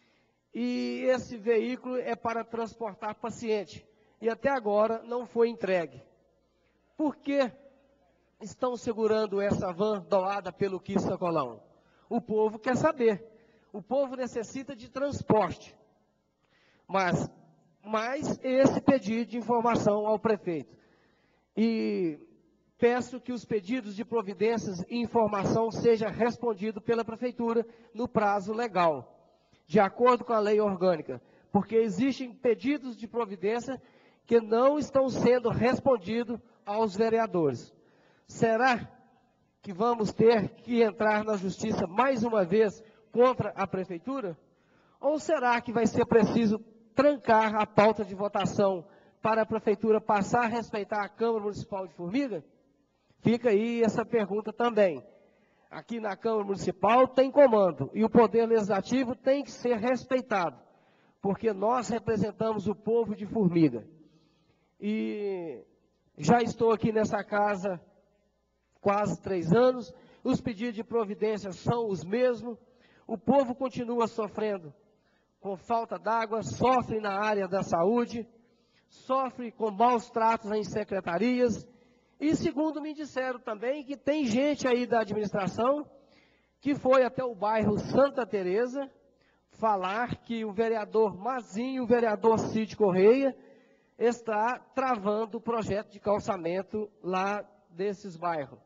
E esse veículo é para transportar paciente. E até agora não foi entregue. Por que estão segurando essa van doada pelo Kiko Sacolão? O povo quer saber. O povo necessita de transporte. Mas, mais esse pedido de informação ao prefeito. E peço que os pedidos de providências e informação sejam respondidos pela prefeitura no prazo legal, de acordo com a lei orgânica, porque existem pedidos de providência que não estão sendo respondidos aos vereadores. Será que vamos ter que entrar na justiça mais uma vez contra a prefeitura? Ou será que vai ser preciso trancar a pauta de votação para a prefeitura passar a respeitar a Câmara Municipal de Formiga? Fica aí essa pergunta também. Aqui na Câmara Municipal tem comando e o Poder Legislativo tem que ser respeitado, porque nós representamos o povo de Formiga. E já estou aqui nessa casa quase três anos, os pedidos de providência são os mesmos, o povo continua sofrendo com falta d'água, sofre na área da saúde, sofre com maus tratos em secretarias E segundo me disseram também que tem gente aí da administração que foi até o bairro Santa Teresa falar que o vereador Mazinho, o vereador Cid Correia, está travando o projeto de calçamento lá desses bairros.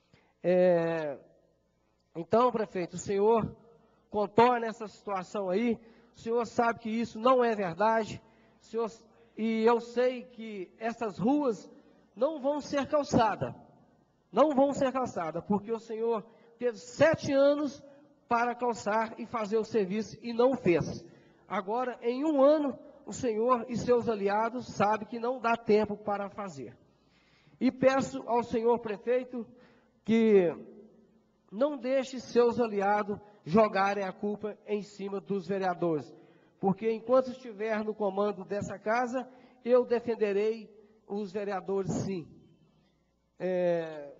É, então, prefeito, o senhor contorna essa situação aí, o senhor sabe que isso não é verdade, o senhor, e eu sei que essas ruas não vão ser calçadas, não vão ser calçadas, porque o senhor teve sete anos para calçar e fazer o serviço e não fez. Agora, em um ano, o senhor e seus aliados sabem que não dá tempo para fazer. E peço ao senhor prefeito que não deixe seus aliados jogarem a culpa em cima dos vereadores, porque enquanto estiver no comando dessa casa, eu defenderei os vereadores sim. É,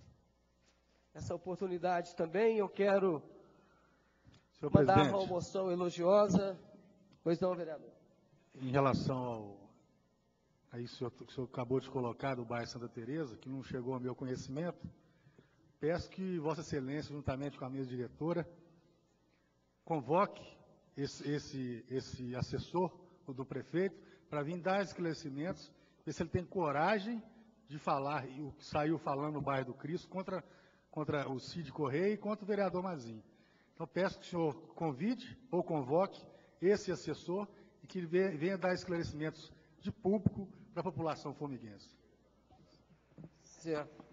essa oportunidade também eu quero Senhor mandar presidente, uma moção elogiosa. Pois não, vereador. Em relação ao a isso que o senhor acabou de colocar do bairro Santa Teresa, que não chegou ao meu conhecimento, peço que Vossa Excelência, juntamente com a mesa diretora, convoque esse, esse, esse assessor do prefeito para vir dar esclarecimentos, ver se ele tem coragem de falar, e o que saiu falando no bairro do Cristo, contra, contra o Cid Correia e contra o vereador Mazinho. Então, peço que o senhor convide ou convoque esse assessor e que ele venha, venha dar esclarecimentos de público para a população formiguense. Certo.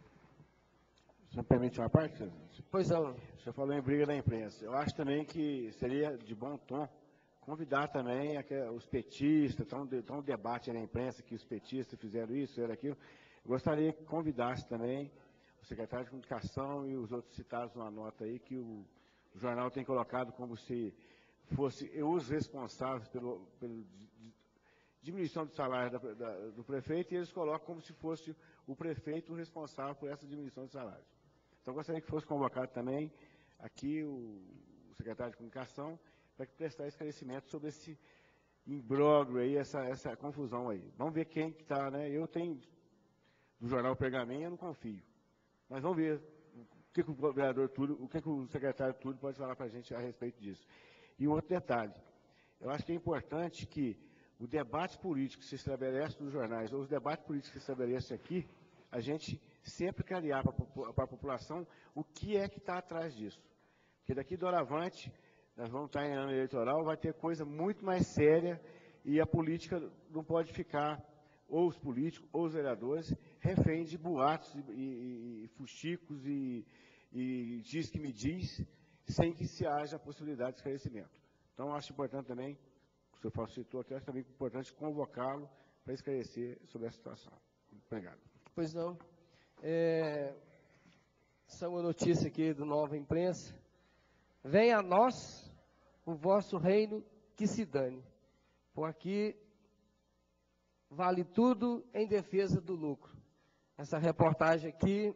O senhor permite uma parte? Pois não. O senhor falou em briga da imprensa. Eu acho também que seria de bom tom convidar também os petistas, está um, tá um debate na imprensa que os petistas fizeram isso, fizeram aquilo. Eu gostaria que convidasse também o secretário de Comunicação e os outros citados numa nota aí, que o, o jornal tem colocado como se fosse os responsáveis pelo, pelo diminuição do salário da, da, do prefeito, e eles colocam como se fosse o prefeito o responsável por essa diminuição de salário. Então, gostaria que fosse convocado também aqui o, o secretário de Comunicação para prestar esclarecimento sobre esse imbróglio aí, essa, essa confusão aí. Vamos ver quem que está, né? Eu tenho, do jornal Pergaminho, eu não confio. Mas vamos ver o que, que o vereador Túlio, o que, que o secretário Túlio pode falar para a gente a respeito disso. E um outro detalhe, eu acho que é importante que o debate político que se estabelece nos jornais, ou os debates políticos que se estabelecem aqui, a gente sempre clarear para a população o que é que está atrás disso. Porque daqui do Oravante, nós vamos estar em ano eleitoral, vai ter coisa muito mais séria e a política não pode ficar, ou os políticos, ou os vereadores, refém de boatos e, e, e fuxicos e, e diz que me diz, sem que se haja a possibilidade de esclarecimento. Então, acho importante também, o senhor facilitou aqui, acho também importante convocá-lo para esclarecer sobre essa situação. Obrigado. Pois não. É, essa é uma notícia aqui do Nova Imprensa. Venha a nós o vosso reino que se dane. Por aqui vale tudo em defesa do lucro. Essa reportagem aqui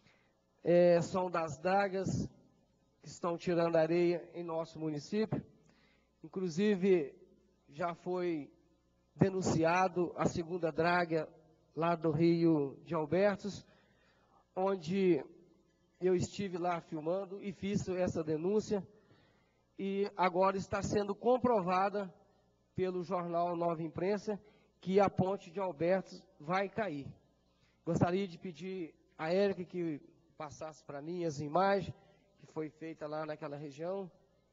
é, são das dragas que estão tirando areia em nosso município. Inclusive, já foi denunciado a segunda draga lá do Rio de Albertos, onde eu estive lá filmando e fiz essa denúncia, e agora está sendo comprovada pelo jornal Nova Imprensa que a ponte de Albertos vai cair. Gostaria de pedir a Érica que passasse para mim as imagens que foi feita lá naquela região,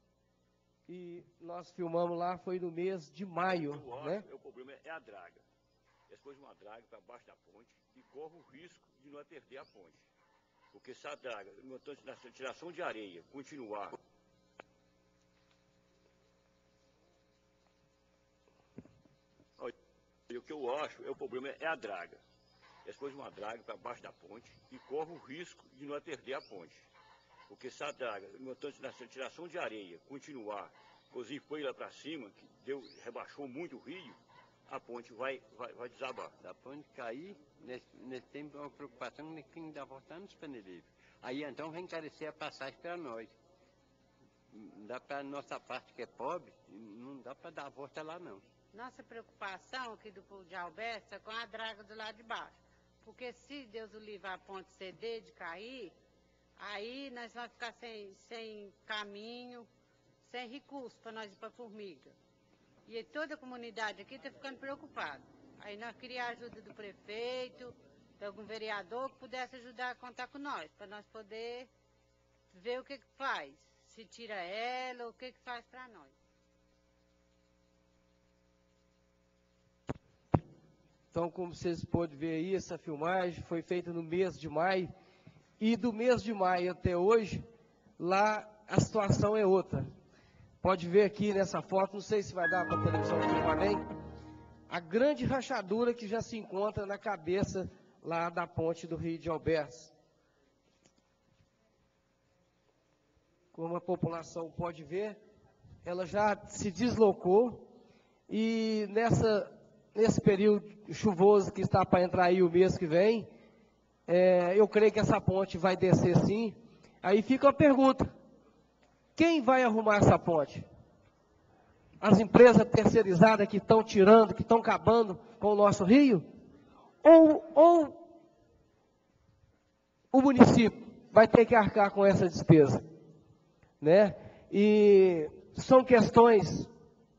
e nós filmamos lá, foi no mês de maio. Eu acho, né? O problema é a draga. Eles pôs uma draga para baixo da ponte e corre o risco de não perder a ponte. Porque se a draga, na tiração de areia, continuar... O que eu acho, é o problema é a draga. Eles pôs uma draga para baixo da ponte e corre o risco de não perder a ponte. Porque se a draga, na tiração de areia, continuar, inclusive foi lá para cima, que deu, rebaixou muito o rio, a ponte vai, vai, vai desabar. Da ponte cair, nesse, nesse tempo é uma preocupação de quem está voltando nos Panelivos. Aí então vai encarecer a passagem para nós. Dá para a nossa parte que é pobre, não dá para dar a volta lá não. Nossa preocupação aqui do povo de Alberto é com a draga do lado de baixo. Porque se Deus o livrar a ponte ceder de cair, aí nós vamos ficar sem, sem caminho, sem recurso para nós ir para Formiga. E toda a comunidade aqui está ficando preocupada. Aí nós queríamos a ajuda do prefeito, de algum vereador que pudesse ajudar a contar com nós, para nós poder ver o que, que faz. Se tira ela, o que, que faz para nós. Então, como vocês podem ver aí, essa filmagem foi feita no mês de maio. E do mês de maio até hoje, lá a situação é outra. Pode ver aqui nessa foto, não sei se vai dar para a televisão filmar bem, a grande rachadura que já se encontra na cabeça lá da ponte do Rio de Albertos. Como a população pode ver, ela já se deslocou e nessa, nesse período chuvoso que está para entrar aí o mês que vem, é, eu creio que essa ponte vai descer sim. Aí fica a pergunta, quem vai arrumar essa ponte? As empresas terceirizadas que estão tirando, que estão acabando com o nosso rio? Ou, ou o município vai ter que arcar com essa despesa? Né? E são questões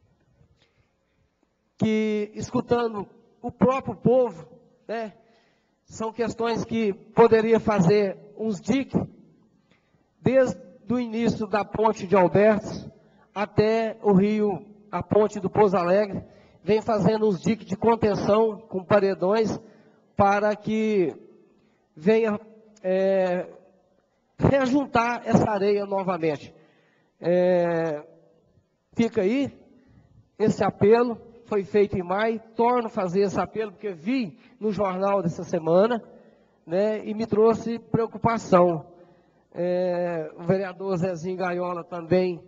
que, escutando o próprio povo, né, são questões que poderia fazer uns diques, desde o início da ponte de Albertos até o rio, a ponte do Pouso Alegre, vem fazendo uns diques de contenção com paredões para que venha é, reajuntar essa areia novamente. É, fica aí esse apelo, foi feito em maio, torno a fazer esse apelo porque vi no jornal dessa semana, né, e me trouxe preocupação. É, o vereador Zezinho Gaiola também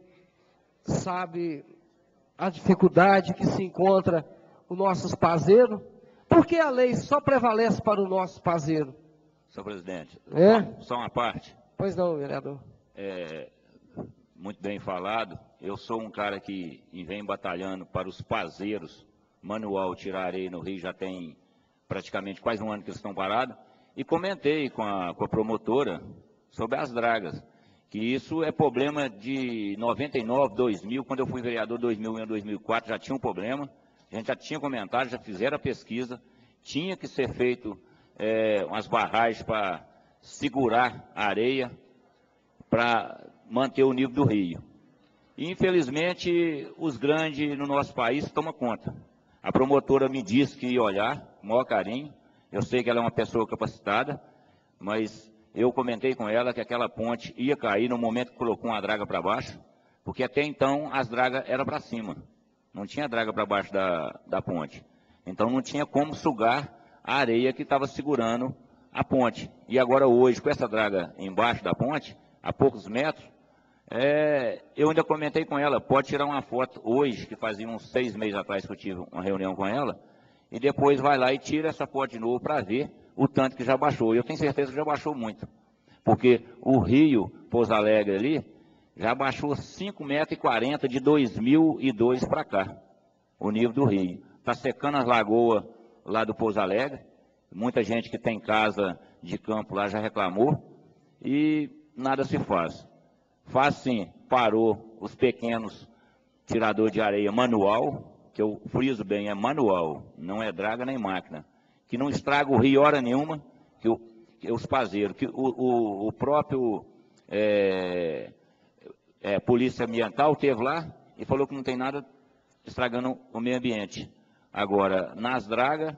sabe a dificuldade que se encontra o nosso pazeiro, porque a lei só prevalece para o nosso pazeiro. Senhor presidente, É? só, só uma parte. Pois não, vereador. É, muito bem falado. Eu sou um cara que vem batalhando para os pazeiros, manual tirar areia no Rio, já tem praticamente quase um ano que eles estão parados, e comentei com a, com a promotora sobre as dragas, que isso é problema de noventa e nove, dois mil, quando eu fui vereador dois mil e um, dois mil e quatro, já tinha um problema, a gente já tinha comentado, já fizeram a pesquisa, tinha que ser feito é, umas barragens para segurar a areia, para manter o nível do rio. E, infelizmente, os grandes no nosso país tomam conta. A promotora me disse que ia olhar, com o maior carinho, eu sei que ela é uma pessoa capacitada, mas eu comentei com ela que aquela ponte ia cair no momento que colocou uma draga para baixo, porque até então as dragas eram para cima, não tinha draga para baixo da, da ponte. Então não tinha como sugar a areia que estava segurando a ponte. E agora hoje, com essa draga embaixo da ponte, a poucos metros, é, eu ainda comentei com ela, pode tirar uma foto hoje, que fazia uns seis meses atrás que eu tive uma reunião com ela, e depois vai lá e tira essa foto de novo para ver o tanto que já baixou. Eu tenho certeza que já baixou muito, porque o rio Pouso Alegre ali já baixou cinco metros e quarenta de dois mil e dois para cá, o nível do rio. Está secando as lagoas lá do Pouso Alegre, muita gente que tem casa de campo lá já reclamou, e nada se faz. Faz sim, parou os pequenos tiradores de areia manual, que eu friso bem, é manual, não é draga nem máquina, que não estraga o rio hora nenhuma, que, o, que os pazeiros, que o, o, o próprio é, é, Polícia Ambiental teve lá e falou que não tem nada estragando o meio ambiente. Agora, nas dragas,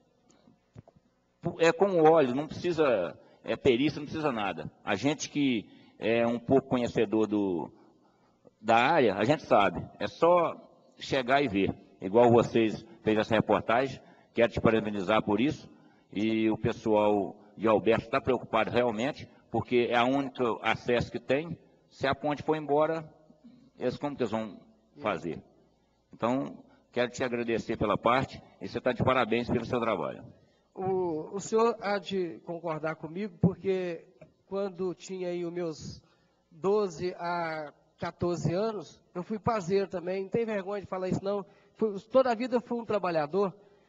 é com óleo, não precisa, é perícia, não precisa nada. A gente que é um pouco conhecedor do, da área, a gente sabe, é só chegar e ver. Igual vocês fez essa reportagem, quero te parabenizar por isso, e o pessoal de Alberto está preocupado realmente, porque é a única acesso que tem. Se a ponte for embora, eles como que eles vão fazer? Então, quero te agradecer pela parte, e você está de parabéns pelo seu trabalho. O, o senhor há de concordar comigo, porque quando tinha aí os meus doze a quatorze anos, eu fui pazeiro também, não tem vergonha de falar isso não, fui, toda a vida eu fui um trabalhador,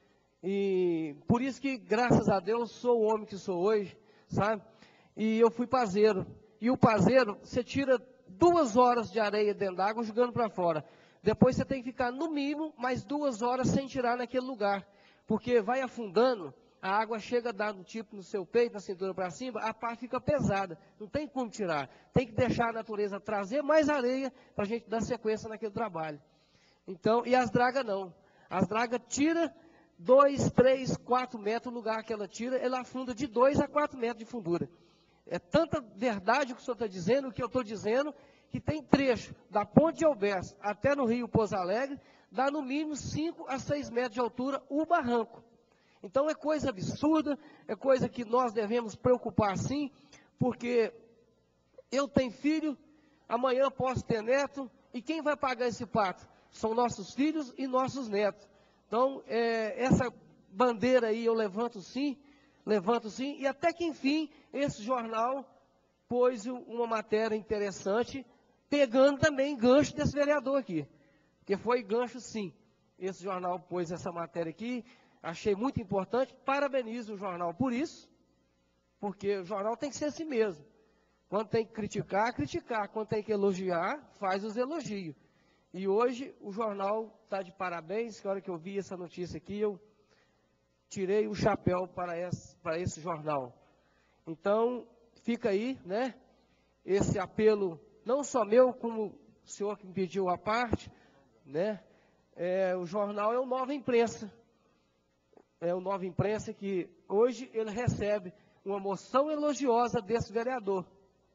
E por isso que, graças a Deus, sou o homem que sou hoje, sabe? E eu fui pazeiro. E o pazeiro, você tira duas horas de areia dentro d'água jogando para fora. Depois você tem que ficar, no mínimo, mais duas horas sem tirar naquele lugar. Porque vai afundando, a água chega a dar um tipo no seu peito, na cintura para cima, a pá fica pesada. Não tem como tirar. Tem que deixar a natureza trazer mais areia para a gente dar sequência naquele trabalho. Então, e as dragas não. As dragas tira dois, três, quatro metros, o lugar que ela tira, ela afunda de dois a quatro metros de fundura. É tanta verdade o que o senhor está dizendo, o que eu estou dizendo, que tem trecho da Ponte de Alberto até no Rio Pouso Alegre, dá no mínimo cinco a seis metros de altura o barranco. Então é coisa absurda, é coisa que nós devemos preocupar sim, porque eu tenho filho, amanhã posso ter neto, e quem vai pagar esse pato? São nossos filhos e nossos netos. Então, é, essa bandeira aí eu levanto sim, levanto sim, e até que enfim, esse jornal pôs uma matéria interessante, pegando também gancho desse vereador aqui, porque foi gancho sim. Esse jornal pôs essa matéria aqui, achei muito importante, parabenizo o jornal por isso, porque o jornal tem que ser assim mesmo. Quando tem que criticar, criticar, quando tem que elogiar, faz os elogios. E hoje o jornal está de parabéns, que a hora que eu vi essa notícia aqui, eu tirei o chapéu para esse, para esse jornal. Então, fica aí, né, esse apelo, não só meu, como o senhor que me pediu a parte, né, é, o jornal é o Nova Imprensa. É o Nova Imprensa que hoje ele recebe uma moção elogiosa desse vereador.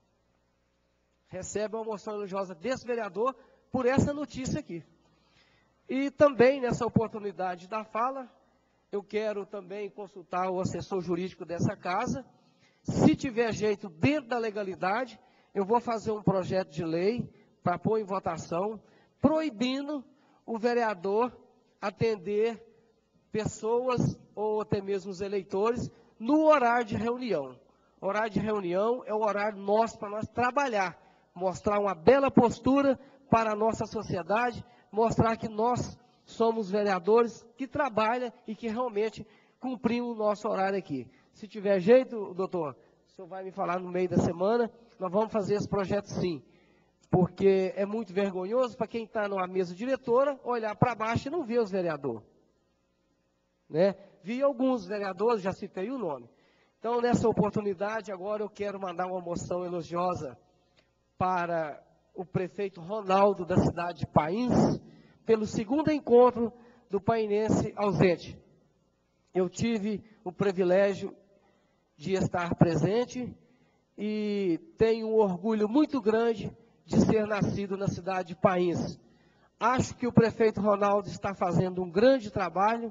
Recebe uma moção elogiosa desse vereador por essa notícia aqui. E também, nessa oportunidade da fala, eu quero também consultar o assessor jurídico dessa casa. Se tiver jeito dentro da legalidade, eu vou fazer um projeto de lei para pôr em votação, proibindo o vereador atender pessoas ou até mesmo os eleitores no horário de reunião. O horário de reunião é o horário nosso para nós trabalhar, mostrar uma bela postura para a nossa sociedade, mostrar que nós somos vereadores que trabalham e que realmente cumprimos o nosso horário aqui. Se tiver jeito, doutor, o senhor vai me falar no meio da semana, nós vamos fazer esse projeto sim, porque é muito vergonhoso para quem está numa mesa diretora olhar para baixo e não ver os vereadores. Né? Vi alguns vereadores, já citei o nome. Então, nessa oportunidade, agora eu quero mandar uma moção elogiosa para o prefeito Ronaldo da cidade de Pains, pelo segundo encontro do painense ausente. Eu tive o privilégio de estar presente e tenho um orgulho muito grande de ser nascido na cidade de Pains. Acho que o prefeito Ronaldo está fazendo um grande trabalho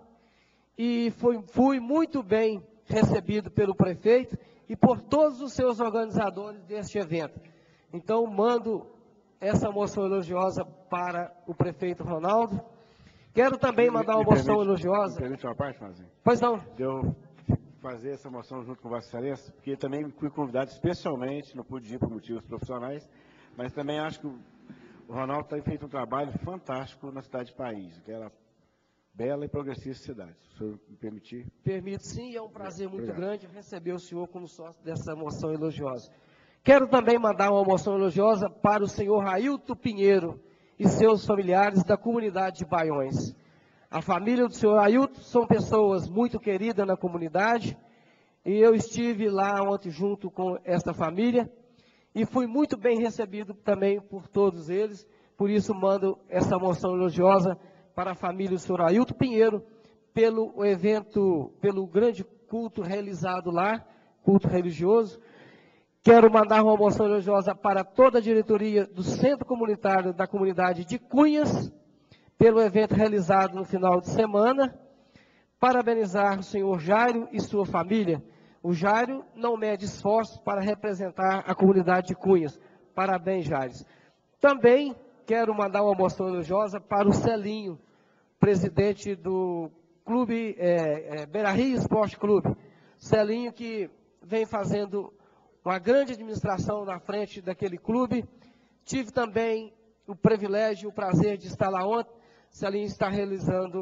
e foi, fui muito bem recebido pelo prefeito e por todos os seus organizadores deste evento. Então, mando essa moção elogiosa para o prefeito Ronaldo. Quero também mandar uma me moção permite, elogiosa. Me permite uma parte, Mazinho? Pois não. De eu fazer essa moção junto com Vossa Excelência, porque também fui convidado especialmente, não pude ir por motivos profissionais, mas também acho que o Ronaldo tem feito um trabalho fantástico na cidade de País, aquela bela e progressista cidade. Se o senhor me permitir. Permito sim, e é um prazer muito Obrigado. grande receber o senhor como sócio dessa moção elogiosa. Quero também mandar uma moção elogiosa para o senhor Railton Pinheiro e seus familiares da comunidade de Baiões. A família do senhor Ailton são pessoas muito queridas na comunidade, e eu estive lá ontem junto com esta família, e fui muito bem recebido também por todos eles, por isso mando essa moção elogiosa para a família do senhor Ailton Pinheiro, pelo evento, pelo grande culto realizado lá, culto religioso. Quero mandar uma moção elogiosa para toda a diretoria do Centro Comunitário da Comunidade de Cunhas, pelo evento realizado no final de semana. Parabenizar o senhor Jairo e sua família. O Jairo não mede esforços para representar a comunidade de Cunhas. Parabéns, Jairo. Também quero mandar uma moção elogiosa para o Celinho, presidente do Clube é, é, Beira Rio Esporte Clube. Celinho que vem fazendo uma grande administração na frente daquele clube. Tive também o privilégio e o prazer de estar lá ontem. Celinho está realizando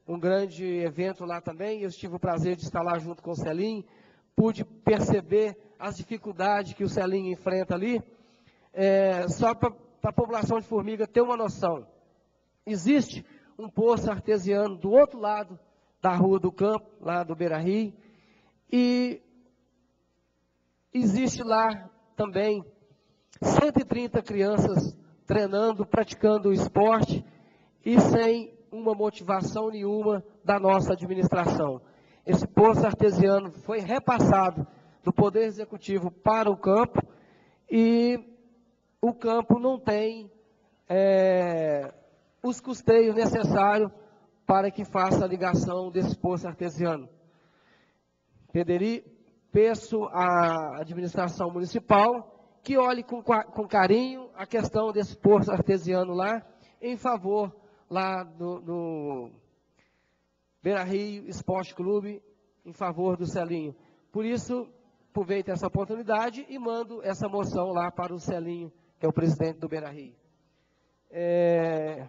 um grande evento lá também. Eu tive o prazer de estar lá junto com o Celinho, pude perceber as dificuldades que o Celinho enfrenta ali. É, só para a população de Formiga ter uma noção, existe um poço artesiano do outro lado da Rua do Campo, lá do Beira-Rio, e existe lá também cento e trinta crianças treinando, praticando o esporte e sem uma motivação nenhuma da nossa administração. Esse poço artesiano foi repassado do Poder Executivo para o campo e o campo não tem é, os custeios necessários para que faça a ligação desse poço artesiano. Pederi, peço à administração municipal que olhe com, com carinho a questão desse poço artesiano lá, em favor lá do, do Beira-Rio Esporte Clube, em favor do Celinho. Por isso, aproveito essa oportunidade e mando essa moção lá para o Celinho, que é o presidente do Beira-Rio. É...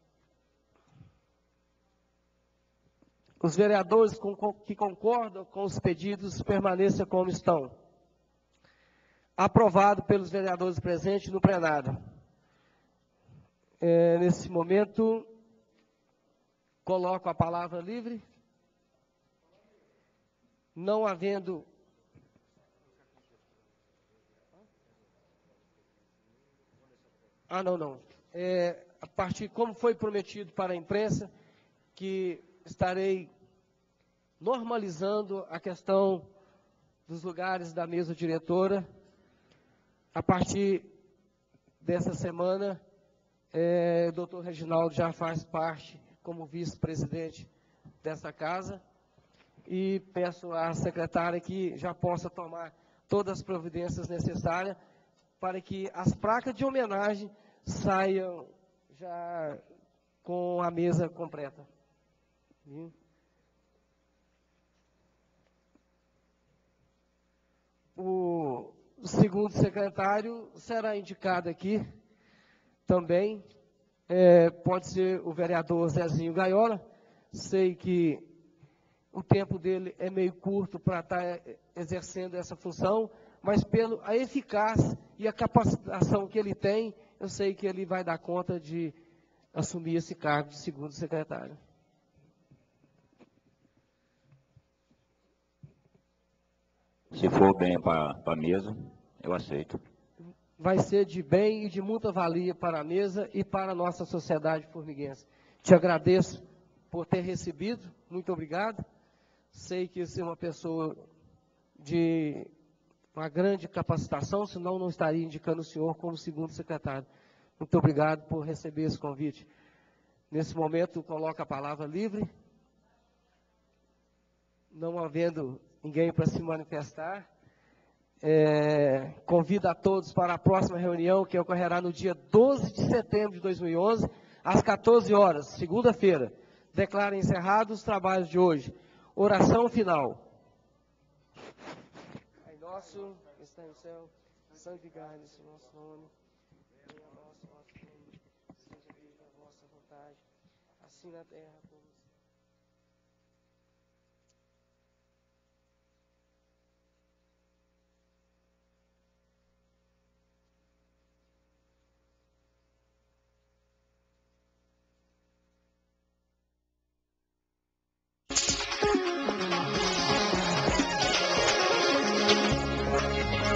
Os vereadores com, com, que concordam com os pedidos permaneçam como estão. Aprovado pelos vereadores presentes no plenário. É, nesse momento, coloco a palavra livre. Não havendo... Ah, não, não. É, a partir, como foi prometido para a imprensa, que estarei normalizando a questão dos lugares da mesa diretora. A partir dessa semana, é, o doutor Reginaldo já faz parte como vice-presidente dessa casa e peço à secretária que já possa tomar todas as providências necessárias para que as placas de homenagem saiam já com a mesa completa. O segundo secretário será indicado aqui também, é, pode ser o vereador Zezinho Gaiola. Sei que o tempo dele é meio curto para estar exercendo essa função, mas pela eficácia e a capacitação que ele tem, eu sei que ele vai dar conta de assumir esse cargo de segundo secretário. Se for bem para a mesa, eu aceito. Vai ser de bem e de muita valia para a mesa e para a nossa sociedade formiguense. Te agradeço por ter recebido, muito obrigado. Sei que você é uma pessoa de uma grande capacitação, senão não estaria indicando o senhor como segundo secretário. Muito obrigado por receber esse convite. Nesse momento, coloco a palavra livre. Não havendo ninguém para se manifestar, é, convido a todos para a próxima reunião, que ocorrerá no dia doze de setembro de dois mil e onze, às quatorze horas, segunda-feira. Declaro encerrados os trabalhos de hoje. Oração final. Pai nosso, que está no céu, santificado-se o nosso nome. Venha a nós o vosso reino, seja feita a vossa vontade, assim na terra como no céu.